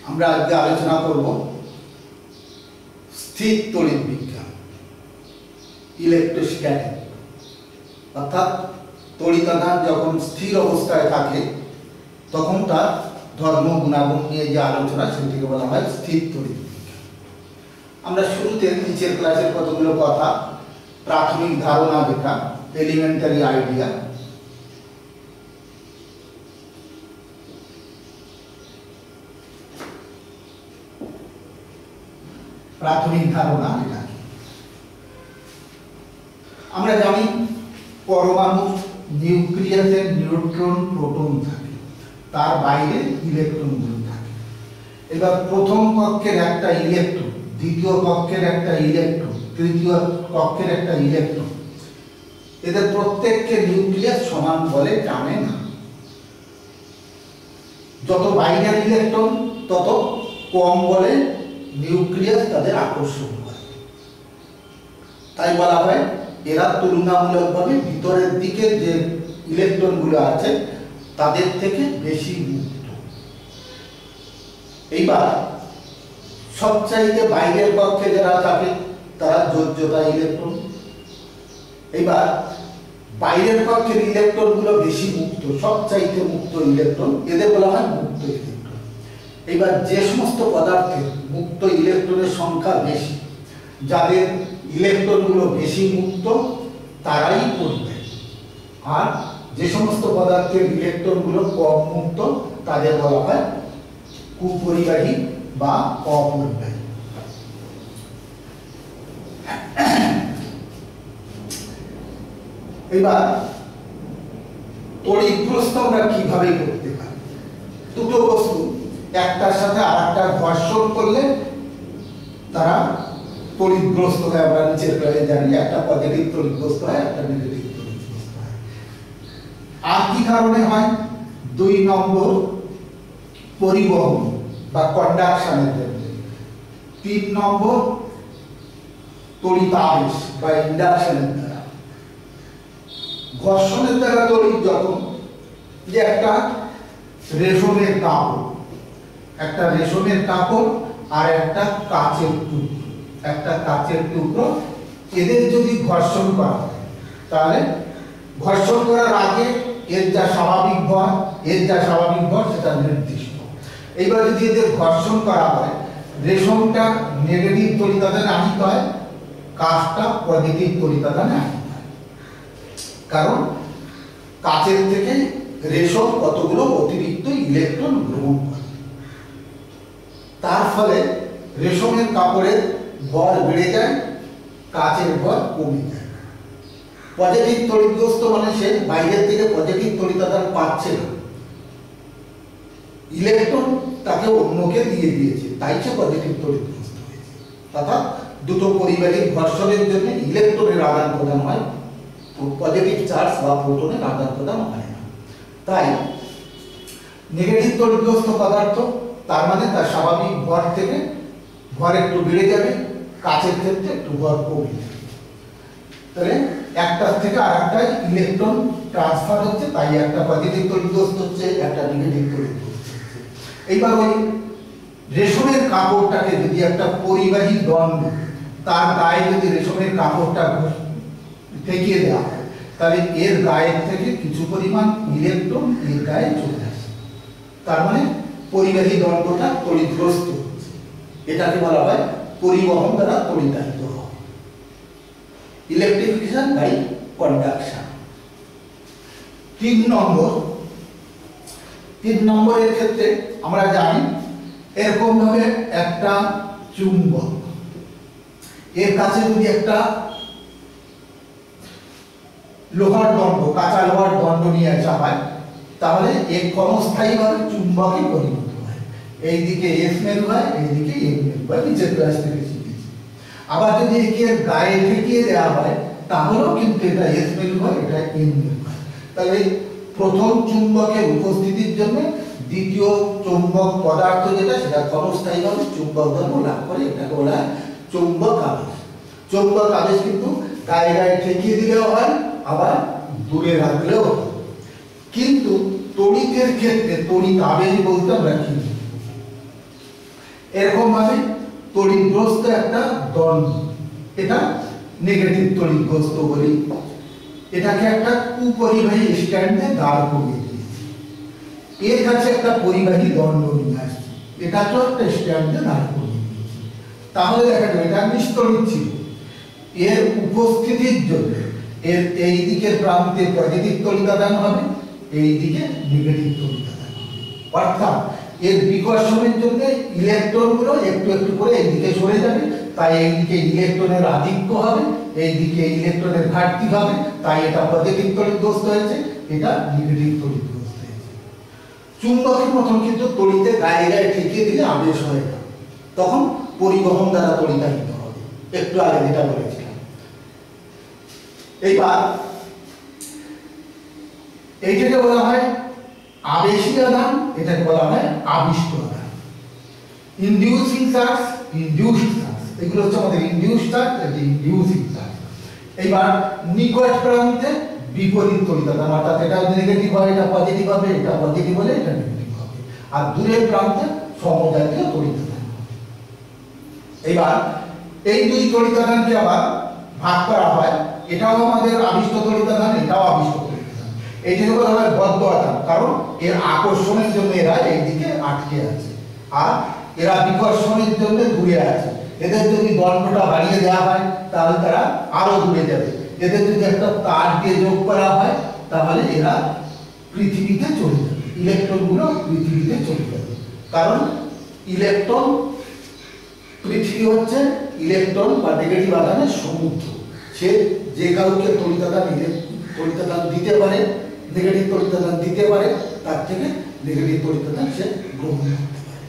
আমরা আজকে আলোচনা করব স্থির তড়িৎ বিজ্ঞান, ইলেকট্রোস্ট্যাটিক। অর্থাৎ তড়িতাধান যখন স্থির অবস্থায় থাকে তখন তার ধর্ম গুণাগুণ নিয়ে যে আলোচনা সেটিকে বলা হয় স্থির তড়িৎ বিজ্ঞান। আমরা শুরুতে নিচের ক্লাসের কতগুলো কথা, প্রাথমিক ধারণা যেটা এলিমেন্টারি আইডিয়া, প্রাথমিক ধারণা এটা আমরা জানি পরমাণু নিউক্লিয়াসের নিউট্রন প্রোটন থাকে, তার বাইরে ইলেকট্রনগুলো থাকে। এবার প্রথম কক্ষের একটা ইলেকট্রন, দ্বিতীয় কক্ষের একটা ইলেকট্রন, তৃতীয় কক্ষের একটা ইলেকট্রন, এদের প্রত্যেককে নিউক্লিয়াস সমান বলে টানে না। যত বাইরের ইলেকট্রন তত কম বলে নিউক্লিয়াস তাদের আকর্ষণ করে। তাই বলা হয় এরা তুলনামূলকভাবে ভিতরের দিকে যে ইলেকট্রনগুলো আছে তাদের থেকে বেশি মুক্ত। এইবার সবচাইতে বাইরের কক্ষে যারা থাকে তারা যোজ্যতা ইলেকট্রন। এইবার বাইরের কক্ষের ইলেকট্রনগুলো বেশি মুক্ত, সবচাইতে মুক্ত ইলেকট্রন, এদের বলা হয় মুক্ত ইলেকট্রন। এবার যে সমস্ত পদার্থের মুক্ত ইলেকট্রনের সংখ্যা বেশি, যাদের ইলেকট্রনগুলো বেশি মুক্ত তারাই পরিবাহী, আর যে সমস্ত পদার্থের ইলেকট্রনগুলো কম মুক্ত তাদের বলা হয় কুপরিবাহী বা অপরিবাহী। এবার তড়িৎগ্রস্ত আমরা কিভাবে করতে পারি? দুটো বস্তু একটার সাথে আরেকটা ঘর্ষণ করলে তারা তড়িৎগ্রস্ত হয়। আমরা নিচের ক্লাসে জানি একটা পজিটিভ তড়িৎগ্রস্ত হয়, একটা নেগেটিভ তড়িৎগ্রস্ত হয়। আর কি কারণে হয়? 2 নম্বর পরিবহন বা কন্ডাকশনের জন্য, 3 নম্বর তড়িতাবেশ বা ইন্ডাকশনের দ্বারা। ঘর্ষণের দ্বারা তড়িৎ যখন, যে একটা রেশমের কাপড়, একটা রেশমের কাপড় আর একটা কাচের টুকরো, একটা কাচের টুকরো, এদের যদি ঘর্ষণ করা হয় তাহলে ঘর্ষণ করার আগে এর যা স্বাভাবিক ভর, সেটা নির্দিষ্ট। এইবার যদি এদের ঘর্ষণ করা হয়, রেশমটা নেগেটিভ তড়িতাধানে আহিত হয়, কাচটা পজিটিভ তড়িতাধানে আহিত হয়। কারণ কাচের থেকে রেশম কতগুলো অতিরিক্ত ইলেকট্রন গ্রহণ করে, তার ফলে রেশমের কাপড়ের ভর বেড়ে যায়, কাচের ভর কমে যায়। পজিটিভ তড়িৎগ্রস্ত মানে সে বাইরের থেকে পজিটিভ তড়িতাধান পাচ্ছে না, ইলেকট্রন তাকে অন্যকে দিয়ে দিয়েছে, তাই সে পজিটিভ তড়িৎগ্রস্ত হয়েছে। অর্থাৎ দুটো পরিবাহীর ঘর্ষণের জন্য ইলেকট্রনের আদান প্রদান হয়, পজিটিভ চার্জ বা প্রোটনের আদান প্রদান হয় না। তাই নেগেটিভ তড়িৎগ্রস্ত পদার্থ, তার মানে তার স্বাভাবিক ভর থেকে ভর একটু বেড়ে যাবে, কাচের ক্ষেত্রে একটু ভর কমে যাবে। তাহলে একটার থেকে আরেকটায় ইলেকট্রন ট্রান্সফার হচ্ছে, তাই একটা পজিটিভ তড়িৎগ্রস্ত হচ্ছে, একটা নেগেটিভ তড়িৎগ্রস্ত হচ্ছে। এইবার ওই রেশমের কাপড়টাকে যদি একটা পরিবাহী দণ্ড, তার গায়ে যদি রেশমের কাপড়টা ঠেকিয়ে দেওয়া হয়, তাহলে এর গায়ের থেকে কিছু পরিমাণ ইলেকট্রন এর গায়ে চলে আসে, তার মানে পরিবাহী দণ্ডটা তড়িৎগ্রস্ত হচ্ছে। এটাকে বলা হয় পরিবহন দ্বারা তড়িতায়িত হওয়া, ইলেকট্রিফিকেশন বাই কন্ডাকশন। 3 নম্বরের ক্ষেত্রে আমরা জানি এরকম ভাবে একটা চুম্বক, এর কাছে যদি একটা লোহার দণ্ড, কাঁচা লোহার দণ্ড নিয়ে আসা হয়, তাহলে এর ক্ষণস্থায়ীভাবে চুম্বকে পরিণত হয়। এইদিকে এস মেরু হয়, এইদিকে এম মেরু হয়, নিচের ক্লাস থেকে শিখেছি। আবার যদি একে গায়ে ঠেকিয়ে দেওয়া হয় তাহলেও কিন্তু এটা এস মেরু হয়, এটা এম মেরু হয়। তাহলে প্রথম চুম্বকের উপস্থিতির জন্য দ্বিতীয় চুম্বক পদার্থ যেটা, সেটা ক্ষণস্থায়ীভাবে চুম্বক ধর্ম লাভ করে, এটাকে বলা হয় চুম্বক আবেশ। চুম্বক আবেশ কিন্তু গায়ে গায়ে ঠেকিয়ে দিলেও হয়, আবার দূরে রাখলেও হয়। কিন্তু তড়িতের ক্ষেত্রে তড়িৎ আবেশ বলতে আমরা কি এরকম ভাবে তড়িৎগ্রস্ত একটা দণ্ড, এটা নেগেটিভ তড়িৎগ্রস্ত বলি। এটাকে একটা কুপরিবাহী স্ট্যান্ডে দাঁড় করিয়ে দিয়েছি, এর কাছে একটা পরিবাহী দণ্ড নিয়ে আসছি, এটাকেও একটা স্ট্যান্ডে দাঁড় করিয়ে দিয়েছি। তাহলে দেখা যাবে এটা নিস্তড়িৎ ছিল, এর উপস্থিতির জন্য এর এই দিকের প্রান্তে পজিটিভ তড়িতাদান হবে, এই দিকে নেগেটিভ তড়িতাদান হবে। অর্থাৎ এর বিকর্ষণের জন্য ইলেকট্রনগুলো একটু একটু করে এই দিকে সরে যাবে, তাই এই দিকে ইলেকট্রনের আধিক্য হবে, এই দিকে ইলেকট্রনের ঘাটতি হবে, তাই এটা পজিটিভ তড়িৎগ্রস্ত হয়েছে, এটা নেগেটিভ তড়িৎগ্রস্ত হয়েছে। চুম্বকের মতন কিন্তু তড়িতে গায়ে গায়ে ঠেকিয়ে দিলে আবেশ হয় না, তখন পরিবহন দ্বারা তড়িতাহিত হবে, একটু আগে যেটা বলেছিলাম। এইবার এইটাকে বলা হয় আবেশী আধান, এটাকে বলা হয় আবিষ্ট আধান। ইনডিউসিং চার্জ, ইনডিউসড চার্জ, এগুলো হচ্ছে আমাদের ইনডিউসড চার্জ, এটা ইনডিউসিং চার্জ। এইবার নিকট প্রান্তে বিপরীত তড়িতাদান, অর্থাৎ এটা নেগেটিভ হয়, এটা পজিটিভ হবে, এটা পজিটিভ হলে এটা নেগেটিভ হবে, আর দূরের প্রান্তে সমজাতীয় তড়িতাদান হবে। এইবার এই দুই তড়িতাদানকে আবার ভাগ করা হয়, এটাও আমাদের আবিষ্ট তড়িতাদান, এটাও আবিষ্ট তড়িতাদান। এইটাকে বলা হয় বদ্ধ আধান, কারণ এর আকর্ষণের জন্য এরা এইদিকে আটকে আছে, আর এরা বিকর্ষণের জন্য দূরে আছে। এদের যদি দণ্ডটা বাড়িয়ে দেওয়া হয় তাহলে তারা আরো দূরে যাবে, এদের যদি একটা তার দিয়ে যোগ করা হয় তাহলে এরা পৃথিবীতে চলে যাবে, ইলেকট্রনগুলো পৃথিবীতে চলে যাবে। কারণ ইলেকট্রন, পৃথিবী হচ্ছে ইলেকট্রন বা নেগেটিভ আধানের সমুদ্র, সে যে কাউকে তড়িতাদান দিতে পারে, নেগেটিভ তড়িতাদান দিতে পারে, তার থেকে নেগেটিভ তড়িতাদান সে গ্রহণ করতে পারে।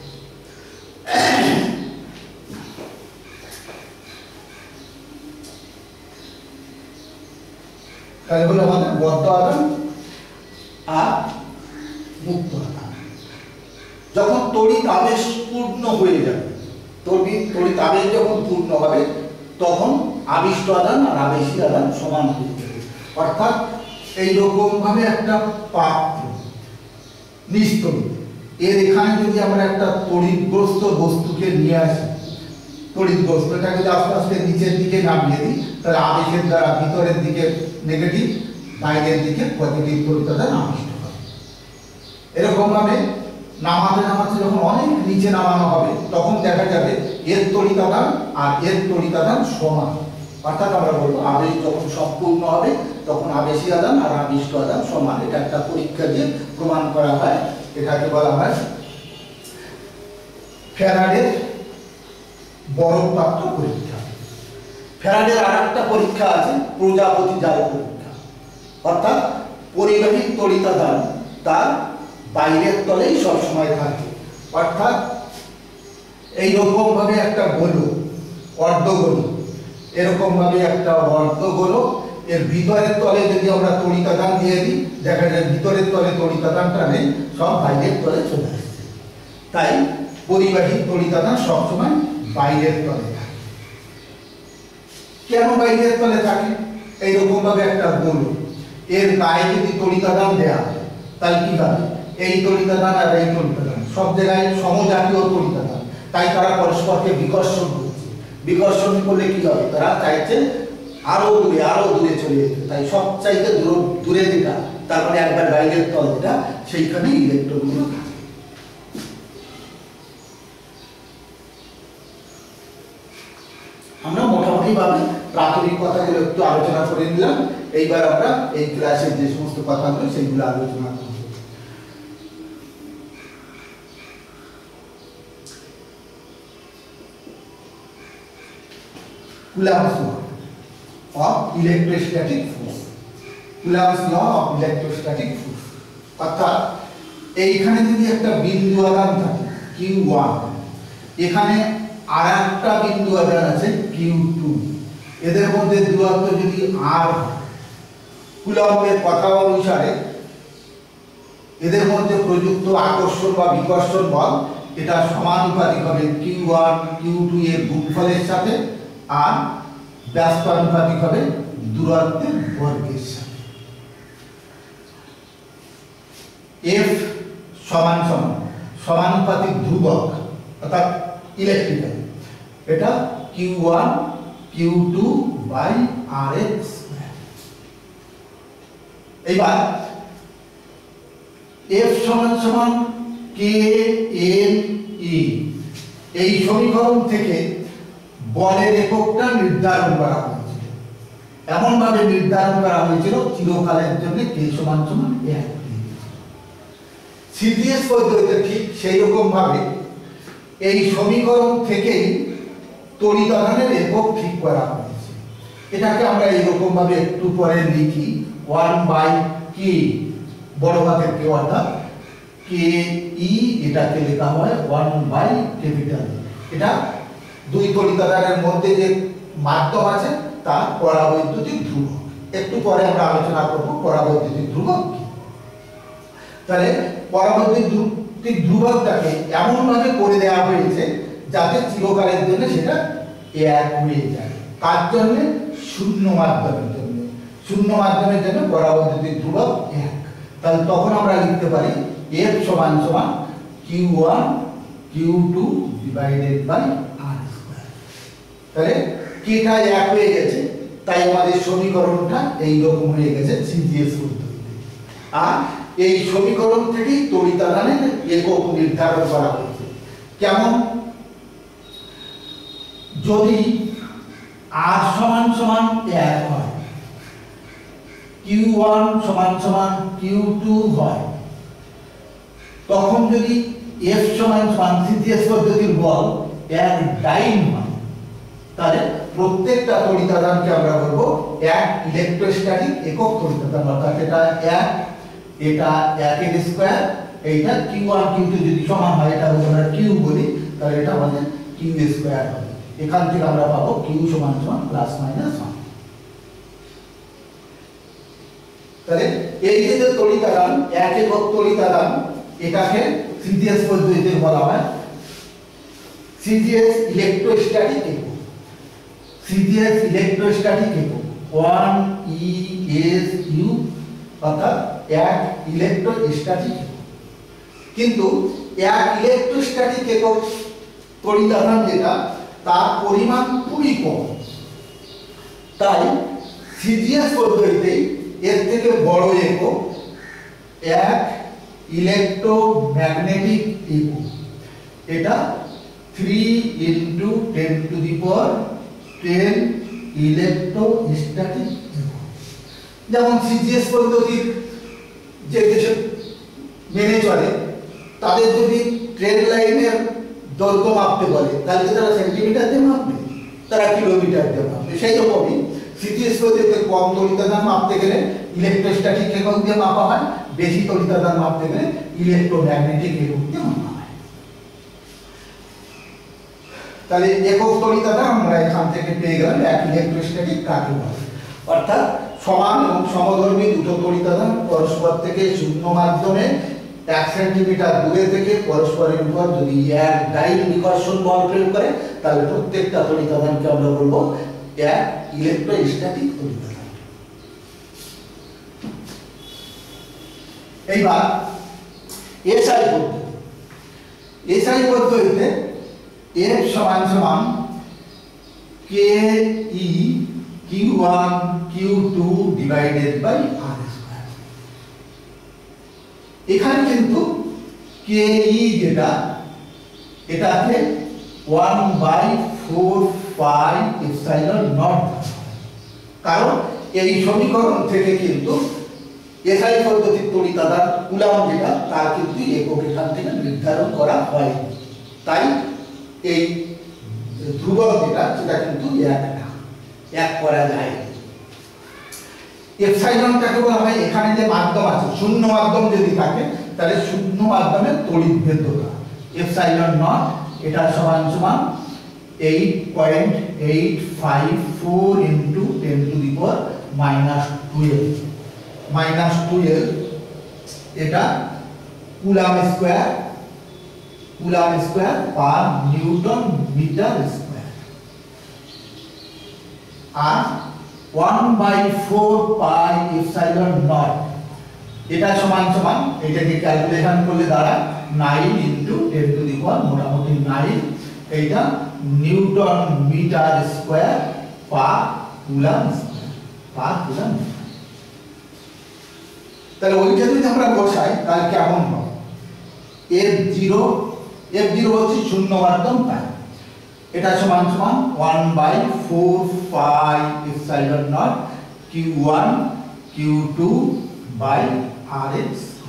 তাহলে হলো আমাদের বদ্ধ আধান আর মুক্ত আধান। যখন তড়িৎ আবেশ পূর্ণ হয়ে যাবে, তড়িৎ আবেশ যখন পূর্ণ হবে তখন আবিষ্ট আধান আর আবেশী আধান সমান হয়ে যাবে। অর্থাৎ এইরকম ভাবে একটা পাত্র নিস্তড়িৎ, এর এখানে যদি আমরা একটা তড়িৎগ্রস্ত বস্তুকে নিয়ে আসি, তড়িৎগ্রস্তটাকে যদি আস্তে আস্তে নিচের দিকে নামিয়ে দিই, তাহলে আবেশের দ্বারা ভিতরের দিকে নেগেটিভ, বাইরের দিকে পজিটিভ তড়িতাদান আবিষ্ট হবে। এরকম ভাবে নামাতে নামাতে যখন অনেক নিচে নামানো হবে তখন দেখা যাবে এর তড়িতাদান আর এর তড়িতাদান সমান। অর্থাৎ আমরা বলবো আবেশ যখন সম্পূর্ণ হবে তখন আবেশী আধান আর আবিষ্ট আধান সমান। এটা একটা পরীক্ষা দিয়ে প্রমাণ করা হয়, এটাকে বলা হয় ফ্যারাডের বরফ পাত্র পরীক্ষা। ফ্যারাডের আরেকটা পরীক্ষা আছে প্রজাপতি জাল পরীক্ষা। অর্থাৎ পরিবাহী তড়িতাদান তার বাইরের তলেই সবসময় থাকে। অর্থাৎ এইরকম ভাবে একটা গোলক, অর্ধগোলক, এরকম ভাবে একটা অর্ধগোলক, এর ভিতরের তলে যদি আমরা তড়িতাদান দিয়ে দিই দেখা যায় ভিতরের তলে তড়িতাদানটা নেই, সব বাইরের তলে চলে আসছে। তাই পরিবাহী তড়িতাদান সবসময় বাইরের তলে থাকে। কেন বাইরের তলে থাকে? এইরকম ভাবে একটা গোলক, এর গায়ে যদি তড়িতাদান দেওয়া হয় তাহলে কি হবে? এই তড়িতাদান আর এই তড়িতাদান সব জায়গায় সমজাতীয় তড়িতাদান, তাই তারা পরস্পরকে বিকর্ষণ করছে। বিকর্ষণ করলে কি হবে? তারা চাইছে আরো দূরে চলে যেতে, তাই সব চাইতে দূরে যেটা, তার মানে একবার বাইরের তল যেটা, সেইখানে ইলেকট্রনগুলো থাকে। আমরা মোটামুটি ভাবে প্রাথমিক কথাগুলো একটু আলোচনা করে নিলাম। এইবার আমরা এই ক্লাসের যে সমস্ত কথাগুলো সেগুলো আলোচনা করব। Coulomb's law of electrostatic force, Coulomb's law of electrostatic force। অর্থাৎ এইখানে যদি একটা বিন্দু আধান থাকে Q1, এখানে আর একটা বিন্দু আধান আছে Q2, এদের মধ্যে দূরত্ব যদি r, কুলম্বের কথা অনুসারে এদের মধ্যে প্রযুক্ত আকর্ষণ বা বিকর্ষণ বল এটা সমানুপাতিক হবে Q1 Q2 এর গুণফলের সাথে, আর ব্যস্তানুপাতিক হবে দূরত্বের বর্গের সাথে। F সমান সমানুপাতিক ধ্রুবক, অর্থাৎ ইলেকট্রিক্যাল, এটা Q1 Q2 by Rx square. এবার F সমান সমান KNE, এই সমীকরণ থেকে বলের এককটা নির্ধারণ করা হয়েছিল, এমন ভাবে নির্ধারণ করা হয়েছিল চিরকালের জন্য K সমান সমান 1। সিজিএস পদ্ধতিতে ঠিক সেই রকম ভাবে এই সমীকরণ থেকেই তড়িৎ আধানের একক ঠিক করা হয়েছে। এটাকে আমরা এইরকম ভাবে একটু পরে লিখি 1/K, বড় হাতের K অর্থাৎ KE, এটাকে লেখা হয় 1/E। এটা দুই তড়িৎ আধানের মধ্যে যে মাধ্যম আছে তার পরাবৈদ্যুতিক ধ্রুবক। একটু পরে আমরা আলোচনা করব পরাবৈদ্যুতিক ধ্রুবক কি। তাহলে পরাবৈদ্যুতিক ধ্রুবকটাকে এমন ভাবে করে দেওয়া হয়েছে যাতে চিরকালের জন্য সেটা 1 হয়ে যায়। কার জন্য? শূন্য মাধ্যমের জন্য। শূন্য মাধ্যমের জন্য পরাবৈদ্যুতিক ধ্রুবক 1। তাহলে তখন আমরা লিখতে পারি F সমান সমান Q1 Q2 divided by R square. তাহলে Kটা 1 হয়ে গেছে, তাই আমাদের সমীকরণটা এই রকম হয়ে গেছে সিজিএস পদ্ধতিতে। আর এই সমীকরণ থেকেই তড়িৎ আধানের একক নির্ধারণ করা হয়েছে। কেমন? যদি R সমান সমান 1 হয়, Q1 সমান সমান Q2 হয়, তখন যদি F সমান সমান সিজিএস পদ্ধতির বল 1 ডাইন হয়, তাহলে প্রত্যেকটা তড়িৎ আধানকে আমরা বলবো 1 ইলেকট্রোস্ট্যাটিক একক তড়িৎ আধান। অর্থাৎ এটা 1, এটা 1 এর স্কয়ার, এইটা Q1 Q2 যদি সমান হয়, এটা আমরা Q বলি, তাহলে এটা আমাদের Q স্কয়ার হবে। এখান থেকে আমরা পাবো Q সমান সমান ±1। তাহলে এই যে তড়িৎ আধান 1 একক তড়িৎ আধান, এটাকে সিজিএস পদ্ধতিতে বলা হয় সিজিএস ইলেকট্রোস্ট্যাটিক একক। সিজিএস ইলেকট্রোস্ট্যাটিক একক 1ESU, অর্থাৎ 1 ইলেকট্রোস্ট্যাটিক একক। কিন্তু 1 ইলেকট্রোস্ট্যাটিক একক তড়িৎ আধান যেটা, তার পরিমাণ খুবই কম, তাই সিজিএস পদ্ধতিতে এর থেকে বড় একক 1 ইলেকট্রোম্যাগনেটিক একক। এটা 3 × 10⁻10 ইলেকট্রোস্ট্যাটিক একক। যেমন সিজিএস পদ্ধতির যে দেশে মেনে চলে, তাদের যদি ট্রেন লাইনের দৈর্ঘ্য মাপতে বলে, তাহলে তারা সেন্টিমিটার দিয়ে মাপবে, তারা কিলোমিটার দিয়ে মাপবে। সেই রকমই সিজিএস পদ্ধতিতে কম তড়িৎ আধান মাপতে গেলে ইলেকট্রোস্ট্যাটিক একক দিয়ে মাপা হয়, বেশি তড়িৎ আধান মাপতে গেলে ইলেকট্রোম্যাগনেটিক একক দিয়ে মাপা হয়। তাহলে একক তড়িৎ আধান আমরা এখান থেকে পেয়ে গেলাম 1 ইলেকট্রোস্ট্যাটিক কাকে বলে। অর্থাৎ সমান এবং সমধর্মী দুটো তড়িৎ আধান পরস্পর থেকে শূন্য মাধ্যমে 1 সেন্টিমিটার দূরে থেকে পরস্পরের উপর যদি 1 ডাইন বিকর্ষণ বল প্রয়োগ করে, তাহলে প্রত্যেকটা তড়িৎ আধানকে আমরা বলবো 1 ইলেকট্রোস্ট্যাটিক তড়িৎ আধান। এইবার এসআই পদ্ধতি। এসআই পদ্ধতিতে F সমান সমান KE Q1 Q2 divided by R square. এখানে কিন্তু KE যেটা, এটাকে 1/4 পাই এপসাইলন নট, কারণ এই সমীকরণ থেকে কিন্তু এসআই পদ্ধতির তড়িৎ আধান কুলাম্ব যেটা, তার কিন্তু একক এখান থেকে নির্ধারণ করা হয়, তাই এই ধ্রুবক যেটা, সেটা কিন্তু 1 করা যায়। এপসাইলনটাকে বলা হয়, এখানে যে মাধ্যম আছে, শূন্য মাধ্যম যদি থাকে, তাহলে শূন্য মাধ্যমের তড়িৎ ভেদ্যতা এপসাইলন নট, এটা সমান সমান 8.854 × 10⁻⁻12 এটা coulomb square per newton metre square. আর 1/4 পাই এপসাইলন নট, এটা সমান সমান, এটাকে ক্যালকুলেশন করলে দাঁড়ায় 9 × 10⁻, মোটামুটি 9, এইটা newton metre square per coulomb square. তাহলে ওইটা যদি আমরা বসাই তাহলে কেমন হবে? F0 হচ্ছে শূন্য মাধ্যম তাই এটা সমান সমান 1/4 epsilon nought Q1 Q2 by RL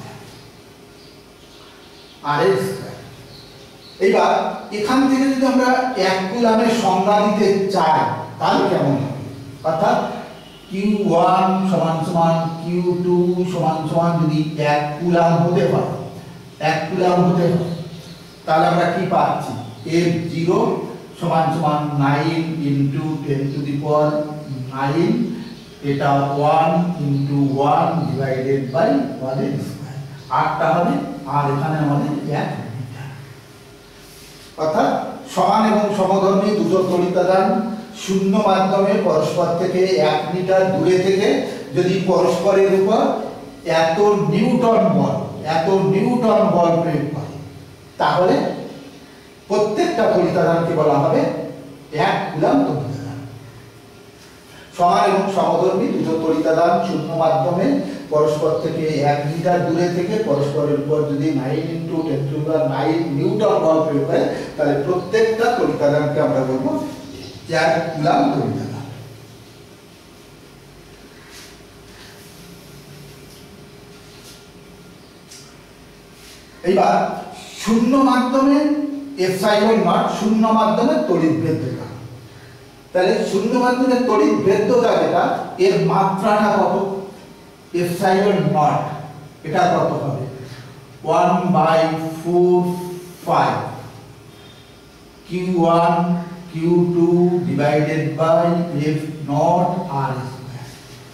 square. এবার এখান থেকে যদি আমরা 1 কুলম্বের সংজ্ঞা দিতে চাই তাহলে কেমন হবে? অর্থাৎ Q1 সমান সমান Q2 সমান সমান যদি 1 কুলম্ব হতে হয়, 1 কুলম্ব হতে হয়, তাহলে আমরা কি পাচ্ছি? F0 সমান সমান 9 × 10⁹, এটা 1 × 1 ডিভাইডেড বাই 1 এর স্কয়ার, 8টা হবে, আর এখানে আমাদের 1 মিটার। অর্থাৎ সমান এবং সমধর্মী দুটো তড়িতাদান শূন্য মাধ্যমে পরস্পর থেকে 1 মিটার দূরে থেকে যদি পরস্পরের উপর এত নিউটন বল প্রয়োগ করে তাহলে প্রত্যেকটা তড়িতাদানকে বলা হবে 1 কুলম্ব তড়িতাদান। সমান এবং সমধর্মী দুটো তড়িতাদান শূন্য মাধ্যমে পরস্পর থেকে 1 মিটার দূরে থেকে পরস্পরের উপর যদি 9 × 10⁹ নিউটন বল প্রয়োগ করে তাহলে প্রত্যেকটা তড়িতাদানকে আমরা বলবো 1 কুলম্ব তড়িতাদান। এইবার শূন্য মাধ্যমে এপসাইলন নট শূন্য মাধ্যমে তড়িৎ ভেদ্যতা। তাহলে শূন্য মাধ্যমে তড়িৎ ভেদ্যতা যেটা এর মাত্রাটা কত? এপসাইলন নট এটা কত হবে? 1/4 Q1 Q2 divided by F0 R square।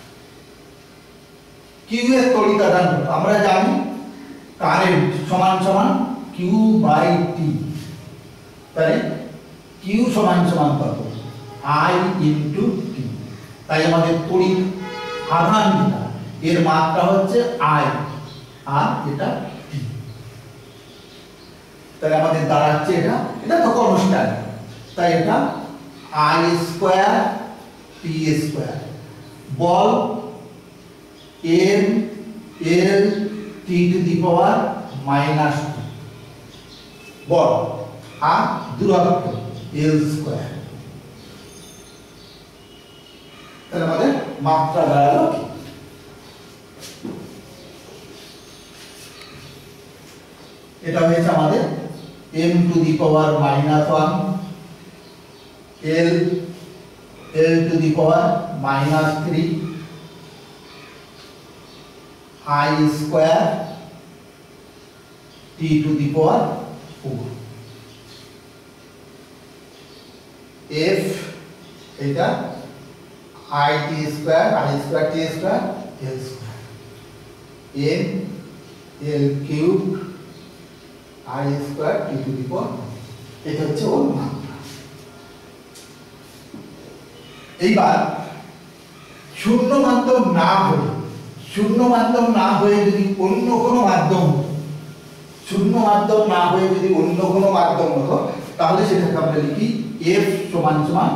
Q এর তড়িতাদান আমরা জানি কারেন্ট সমান সমান Q/T। তাহলে Q সমান সমান কত? I × T। তাই আমাদের তড়িৎ আধান যেটা এর মাত্রা হচ্ছে I আর এটা T। তাহলে আমাদের দাঁড়াচ্ছে এটা তো কনস্ট্যান্ট, তাই এটা I² T²। বল M L T⁻⁻², বল আর দূরত্ব L²। তাহলে আমাদের মাত্রা দাঁড়ালো কি? এটা হয়েছে আমাদের m⁻⁻1 L⁻³ I² T⁴ F এটা I² T² L² M L³ I² T⁴ এটা হচ্ছে ওর মাত্রা। এইবার শূন্য মাধ্যম না হয়ে যদি অন্য কোনো মাধ্যম হতো তাহলে সেটাকে আমরা লিখি F সমান সমান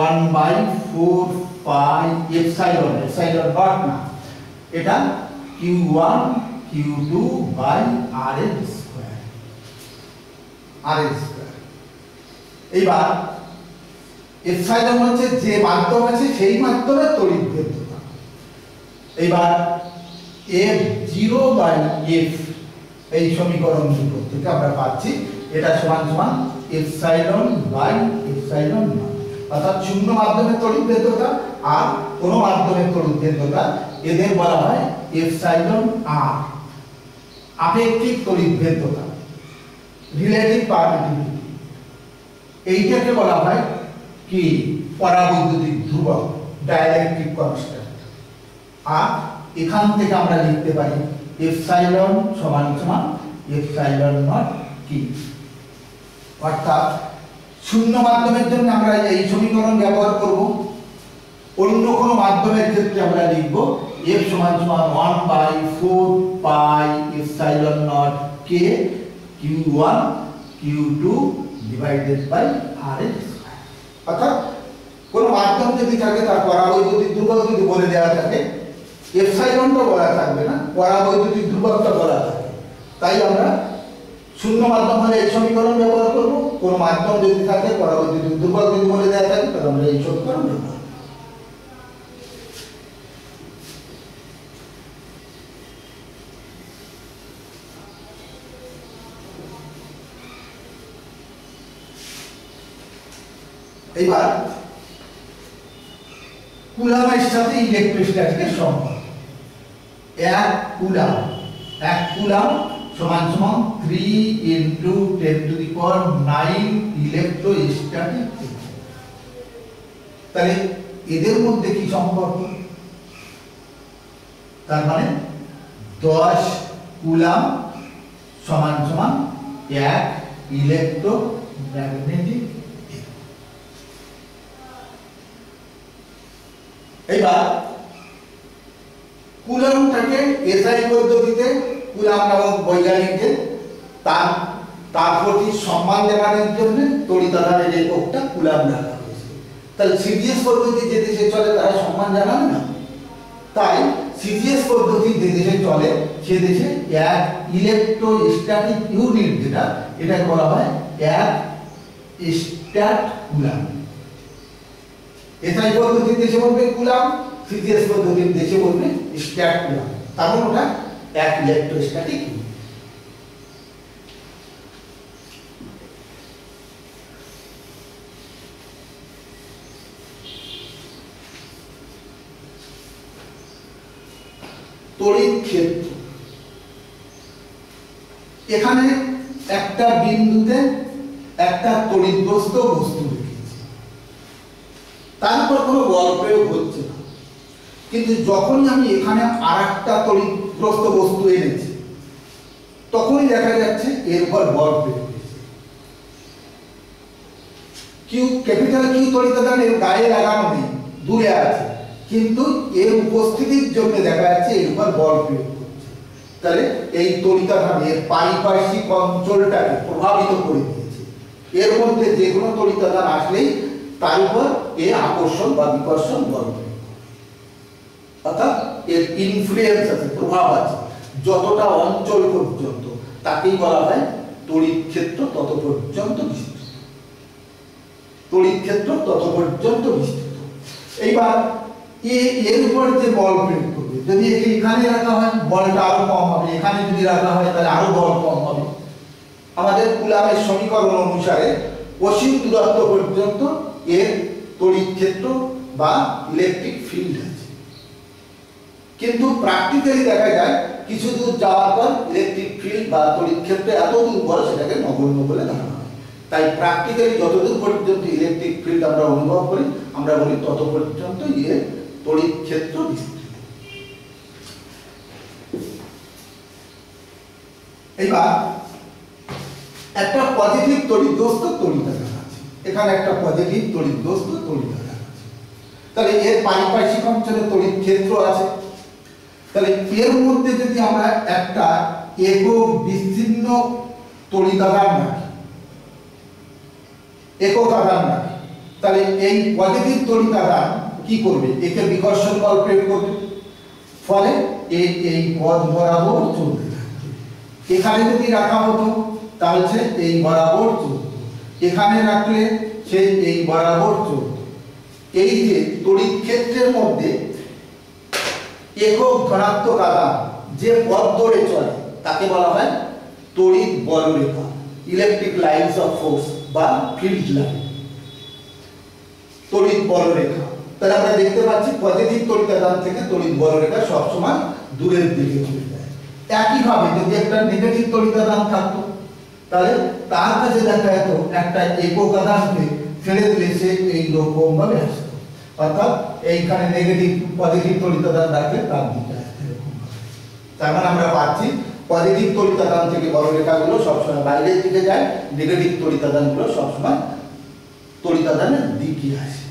1/4 এপসাইলন নট না, এটা Q1 Q2 by RL square. এইবার এপসাইলন হচ্ছে যে মাধ্যম আছে সেই মাধ্যমের তড়িৎ ভেদ্যতা। এইবার F0/F এই সমীকরণ দুটো থেকে আমরা পাচ্ছি এটা সমান সমান ε/ε0, অর্থাৎ শূন্য মাধ্যমের তড়িৎ ভেদ্যতা আর কোন মাধ্যমের তড়িৎ ভেদ্যতা এদের বলা হয় এপসাইলন আর। আপেক্ষিক তড়িৎ ভেদ্যতা রিলেটিভ পারমিটিভিটি এইটাকে বলা হয় কি? পরাবৈদ্যুতিক ধ্রুবক ডাইলেকট্রিক কনস্ট্যান্ট। আর এখান থেকে আমরা লিখতে পারি এপসাইলন সমান সমান ε0 কি? অর্থাৎ শূন্য মাধ্যমের জন্য আমরা এই সমীকরণ ব্যবহার করব, অন্য কোনো মাধ্যমের ক্ষেত্রে আমরা লিখব F সমান সমান 1/4 ε0 K Q1 Q2 divided by R এর স্কয়ার। অর্থাৎ কোন মাধ্যম যদি থাকে তার পরাবৈদ্যুতিক ধ্রুবক যদি বলে দেওয়া থাকে, এপসাইলনটা বলা থাকবে না, পরাবৈদ্যুতিক ধ্রুবকটা বলা থাকে। তাই আমরা শূন্য মাধ্যম হলে এই সমীকরণ ব্যবহার করব, কোন মাধ্যম যদি থাকে পরাবৈদ্যুতিক ধ্রুবক যদি বলে দেওয়া থাকে তাহলে আমরা এই সমীকরণ ব্যবহার করব। এবার কুলামের সাথে ইলেকট্রোস্ট্যাটিকের সম্পর্ক। 1 কুলাম সমান সমান 3 × 10⁹ ইলেকট্রোস্ট্যাটিক। তাহলে এদের মধ্যে কি সম্পর্ক? তার মানে 10 কুলাম সমান সমান 1 ইলেকট্রোম্যাগনেটিক। এবার কুলামটাকে এসআই পদ্ধতিতে কুলাম নামক বৈজ্ঞানিকদের তার প্রতি সম্মান জানানোর জন্য তড়িতাধারের এককটা কুলাম রাখা হয়েছে। তাহলে সিজিএস পদ্ধতি যে দেশে চলে তারা সম্মান জানাবে না, তাই সিজিএস পদ্ধতি যে দেশে চলে সে দেশে 1 ইলেকট্রোস্ট্যাটিক ইউনিট যেটা, এটাকে বলা হয় 1 স্ট্যাট কুলাম। এসআই পদ্ধতির দেশে বলবে কুলাম, সিজিএস পদ্ধতির দেশে বলবে স্ট্যাট কুলাম। তার মানে ওটা 1 ইলেকট্রোস্ট্যাটিক ইউনিট। তড়িৎ ক্ষেত্র, এখানে একটা বিন্দুতে একটা তড়িৎগ্রস্ত বস্তু রেখেছি, তার উপর কোনো বল প্রয়োগ হচ্ছে না, কিন্তু যখনই আমি এখানে আরেকটা তড়িৎগ্রস্ত বস্তু এনেছি তখনই দেখা যাচ্ছে এর উপর বল প্রয়োগ হয়েছে। কিউ ক্যাপিটাল কিউ তড়িতাদান এর গায়ে লাগানো নেই, দূরে আছে, কিন্তু এর উপস্থিতির জন্য দেখা যাচ্ছে এর উপর বল প্রয়োগ করছে। তাহলে এই তড়িতাদান এর পারিপার্শ্বিক অঞ্চলটাকে প্রভাবিত করে দিয়েছে। এর মধ্যে যে কোনো তড়িতাদান আসলেই তার উপর এর আকর্ষণ বা বিকর্ষণ বল প্রয়োগ করে, অর্থাৎ এর ইনফ্লুয়েন্স আছে, প্রভাব আছে। যতটা অঞ্চল পর্যন্ত তাকেই বলা হয় তড়িৎ ক্ষেত্র তত পর্যন্ত বিস্তৃত। তড়িৎ ক্ষেত্র তত পর্যন্ত বিস্তৃত। এইবার এর উপর যে বল প্রয়োগ করবে, যদি এখানে রাখা হয় বলটা আরো কম হবে, এখানে যদি রাখা হয় তাহলে আরো বল কম হবে। আমাদের কুলামের সমীকরণ অনুসারে অসীম দূরত্ব পর্যন্ত এর তড়িৎ ক্ষেত্র বা ইলেকট্রিক ফিল্ড আছে, কিন্তু প্র্যাকটিক্যালি দেখা যায় কিছু দূর যাওয়ার পর ইলেকট্রিক ফিল্ড বা তড়িৎ ক্ষেত্র এত দুর্বল সেটাকে নগণ্য বলে ধরা হয়। তাই প্র্যাকটিক্যালি যতদূর পর্যন্ত ইলেকট্রিক ফিল্ড আমরা অনুভব করি আমরা বলি তত পর্যন্ত এর তড়িৎ ক্ষেত্র বিস্তৃত। এবার একটা পজিটিভ তড়িৎগ্রস্ত তড়িতাদান আছে, এখানে একটা পজিটিভ তড়িৎগ্রস্ত তড়িতাদান আছে, তাহলে এর পারিপার্শ্বিক অঞ্চলে তড়িৎ ক্ষেত্র আছে। তাহলে এর মধ্যে যদি আমরা একটা একক বিচ্ছিন্ন তড়িতাদান রাখি, একক আধান রাখি, তাহলে এই পজিটিভ তড়িতাদান কি করবে? একে বিকর্ষণ বল প্রয়োগ করবে, ফলে এই পথ বরাবর চলতে থাকবে। এখানে যদি রাখা হতো তাহলে সে এই বরাবর চলত, এখানে রাখলে সে এই বরাবর চলত। এই যে তড়িৎ ক্ষেত্রের মধ্যে একক ধনাত্মক আধান যে পথ ধরে চলে তাকে বলা হয় তড়িৎ বলরেখা, ইলেকট্রিক লাইনস অফ ফোর্স বা ফিল্ড লাইন, তড়িৎ বলরেখা। তাহলে আমরা দেখতে পাচ্ছি পজিটিভ তড়িতাদান থেকে তড়িৎ বলরেখা সবসময় দূরের দিকে চলে যায়। একইভাবে যদি একটা নেগেটিভ তড়িতাদান থাকতো তাহলে তার কাছে দেখা যেত একটা একক আধানকে ছেড়ে দিলে সে এই রকম ভাবে আসতো, অর্থাৎ এইখানে নেগেটিভ পজিটিভ তড়িতাদান রাখলে তার দিকে আসতে এরকম। তার মানে আমরা পাচ্ছি পজিটিভ তড়িতাদান থেকে বলরেখাগুলো সবসময় বাইরের দিকে যায়, নেগেটিভ তড়িতাদানগুলো সবসময় তড়িতাদানের দিকে আসে।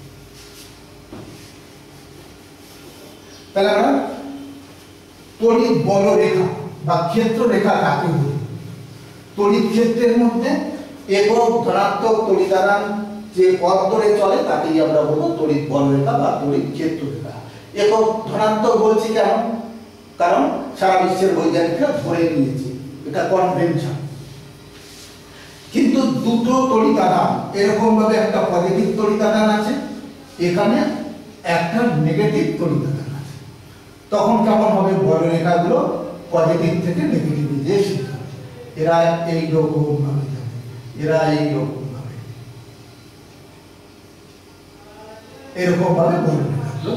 তাহলে আমরা তড়িৎ বলরেখা বা ক্ষেত্র রেখা কাকে বলি? তড়িৎ ক্ষেত্রের মধ্যে একক ধনাত্মক তড়িতাদান যে পথ ধরে চলে তাকেই আমরা বলবো তড়িৎ বলরেখা বা তড়িৎ ক্ষেত্ররেখা। একক ধনাত্মক বলছি কেন? কারণ সারা বিশ্বের বৈজ্ঞানিকরা ধরে নিয়েছে, এটা কনভেনশন। কিন্তু দুটো তড়িতাদান, এরকম ভাবে একটা পজিটিভ তড়িতাদান আছে, এখানে একটা নেগেটিভ তড়িতাদান আছে, তখন কেমন হবে? বলরেখাগুলো পজিটিভ থেকে নেগেটিভে যে শিখতে হবে। এরা এইরকম ভাবে যাবে, এরা এইরকম ভাবে, এরকম ভাবে বলরেখাগুলো।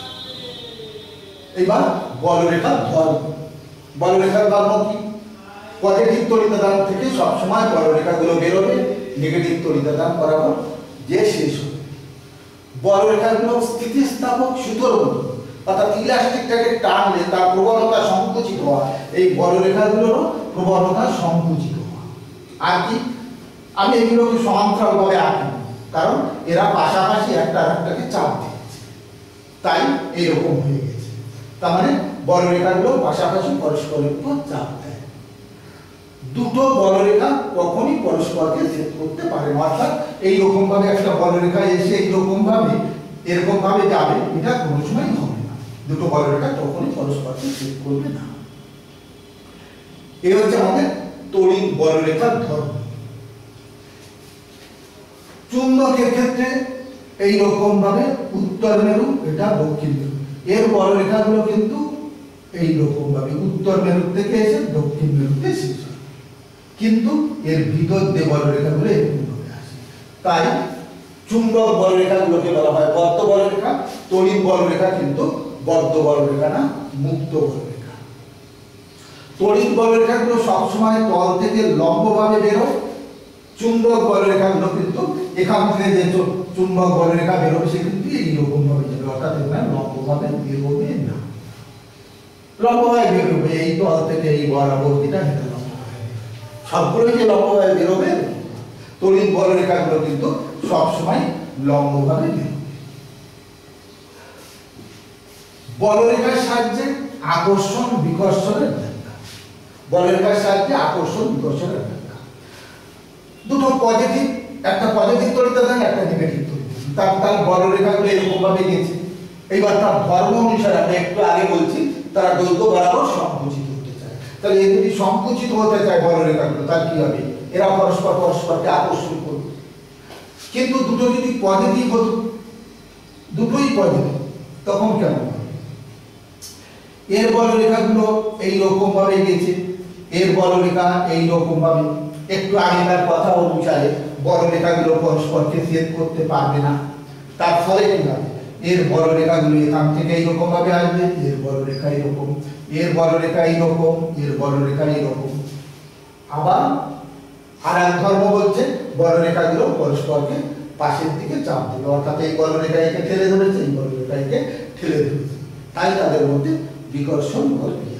এবার বলরেখার ধর্ম, বলরেখার ধর্ম কি? পজিটিভ তড়িতাদান থেকে সবসময় বলরেখাগুলো বেরোবে, নেগেটিভ তড়িতাদান বরাবর যে শেষ হবে। বলরেখাগুলো স্থিতিস্থাপক সুতোর মতো, অর্থাৎ ইলাস্টিকটাকে টানলে তার প্রবণতা সংকুচিত হওয়া, এই বলরেখাগুলোরও প্রবণতা সংকুচিত হওয়া। আর কি? আমি এগুলোকে সমান্তরালভাবে আঁকি, কারণ এরা পাশাপাশি একটা আরেকটাকে চাপ দিচ্ছে, তাই এইরকম হয়ে গেছে। তার মানে বলরেখাগুলো পাশাপাশি পরস্পরের উপর চাপ দেয়। দুটো বলরেখা কখনই পরস্পরকে ছেদ করতে পারে না, অর্থাৎ এইরকম ভাবে একটা বলরেখা এসে এইরকম ভাবে এরকম ভাবে যাবে, এটা কোনো সময় হবে না। দুটো বলরেখা কখনই পরস্পরকে ছেদ করবে না। এই হচ্ছে আমাদের তড়িৎ বলরেখার ধর্ম। চুম্বকের ক্ষেত্রে এইরকম ভাবে উত্তর মেরু, এটা দক্ষিণ মেরু, এর বলরেখাগুলো কিন্তু এইরকম ভাবে উত্তর মেরু থেকে এসে দক্ষিণ মেরুতে শেষ হয়, কিন্তু এর ভিতর দিয়ে বলরেখাগুলো এরকম ভাবে আসে। তাই চুম্বক বলরেখাগুলোকে বলা হয় বদ্ধ বলরেখা, তড়িৎ বলরেখা কিন্তু বদ্ধ বলরেখা না, মুক্ত বলরেখা। তড়িৎ বলরেখাগুলো সবসময় তল থেকে লম্বভাবে বেরোয়, চুম্বক বলরেখাগুলো কিন্তু এখান থেকে যে চুম্বক বলরেখা বেরোবে সে কিন্তু এইরকম ভাবে যাবে, অর্থাৎ এখানে লম্বভাবে বেরোবে না, লম্বভাবে বেরোবে এই তল থেকে এই বরাবর যেটা এটা লম্বভাবে, সবগুলোই যে লম্বভাবে বেরোবে। তড়িৎ বলরেখাগুলো কিন্তু সবসময় লম্বভাবে বেরোবে। বলরেখার সাহায্যে আকর্ষণ বিকর্ষণের ব্যাখ্যা, বলরেখার সাহায্যে আকর্ষণ বিকর্ষণের ব্যাখ্যা। দুটো পজিটিভ, একটা পজিটিভ তড়িতাদান, একটা নেগেটিভ তড়িতাদান, তার বলরেখাগুলো এরকম ভাবে গেছে। এইবার তার ধর্ম অনুসারে আমরা একটু আগে বলছি তারা দৈর্ঘ্য বরাবর সংকুচিত হতে চায়। তাহলে এই যদি সংকুচিত হতে চায় বলরেখাগুলো, তার কি হবে? এরা পরস্পর পরস্পরকে আকর্ষণ করবে। কিন্তু দুটো যদি পজিটিভ হতো, দুটোই পজিটিভ, তখন কেমন হবে? এর বলরেখাগুলো এইরকম ভাবে গেছে, এর বলরেখা এইরকম ভাবে, একটু আগেকার কথা অনুসারে বলরেখাগুলো পরস্পরকে ছেদ করতে পারবে না। তার ফলে কি হবে? এর বলরেখাগুলো এখান থেকে এইরকম ভাবে আসবে, এর বলরেখা এরকম, এর বলরেখা এইরকম, এর বলরেখা এইরকম। আবার আর এক ধর্ম বলছে বলরেখাগুলো পরস্পরকে পাশের দিকে চাপ দেবে, অর্থাৎ এই বলরেখা একে ঠেলে ধরেছে, এই বলরেখা একে ঠেলে ধরেছে, তাই তাদের মধ্যে বিকর্ষণ বল ক্রিয়া।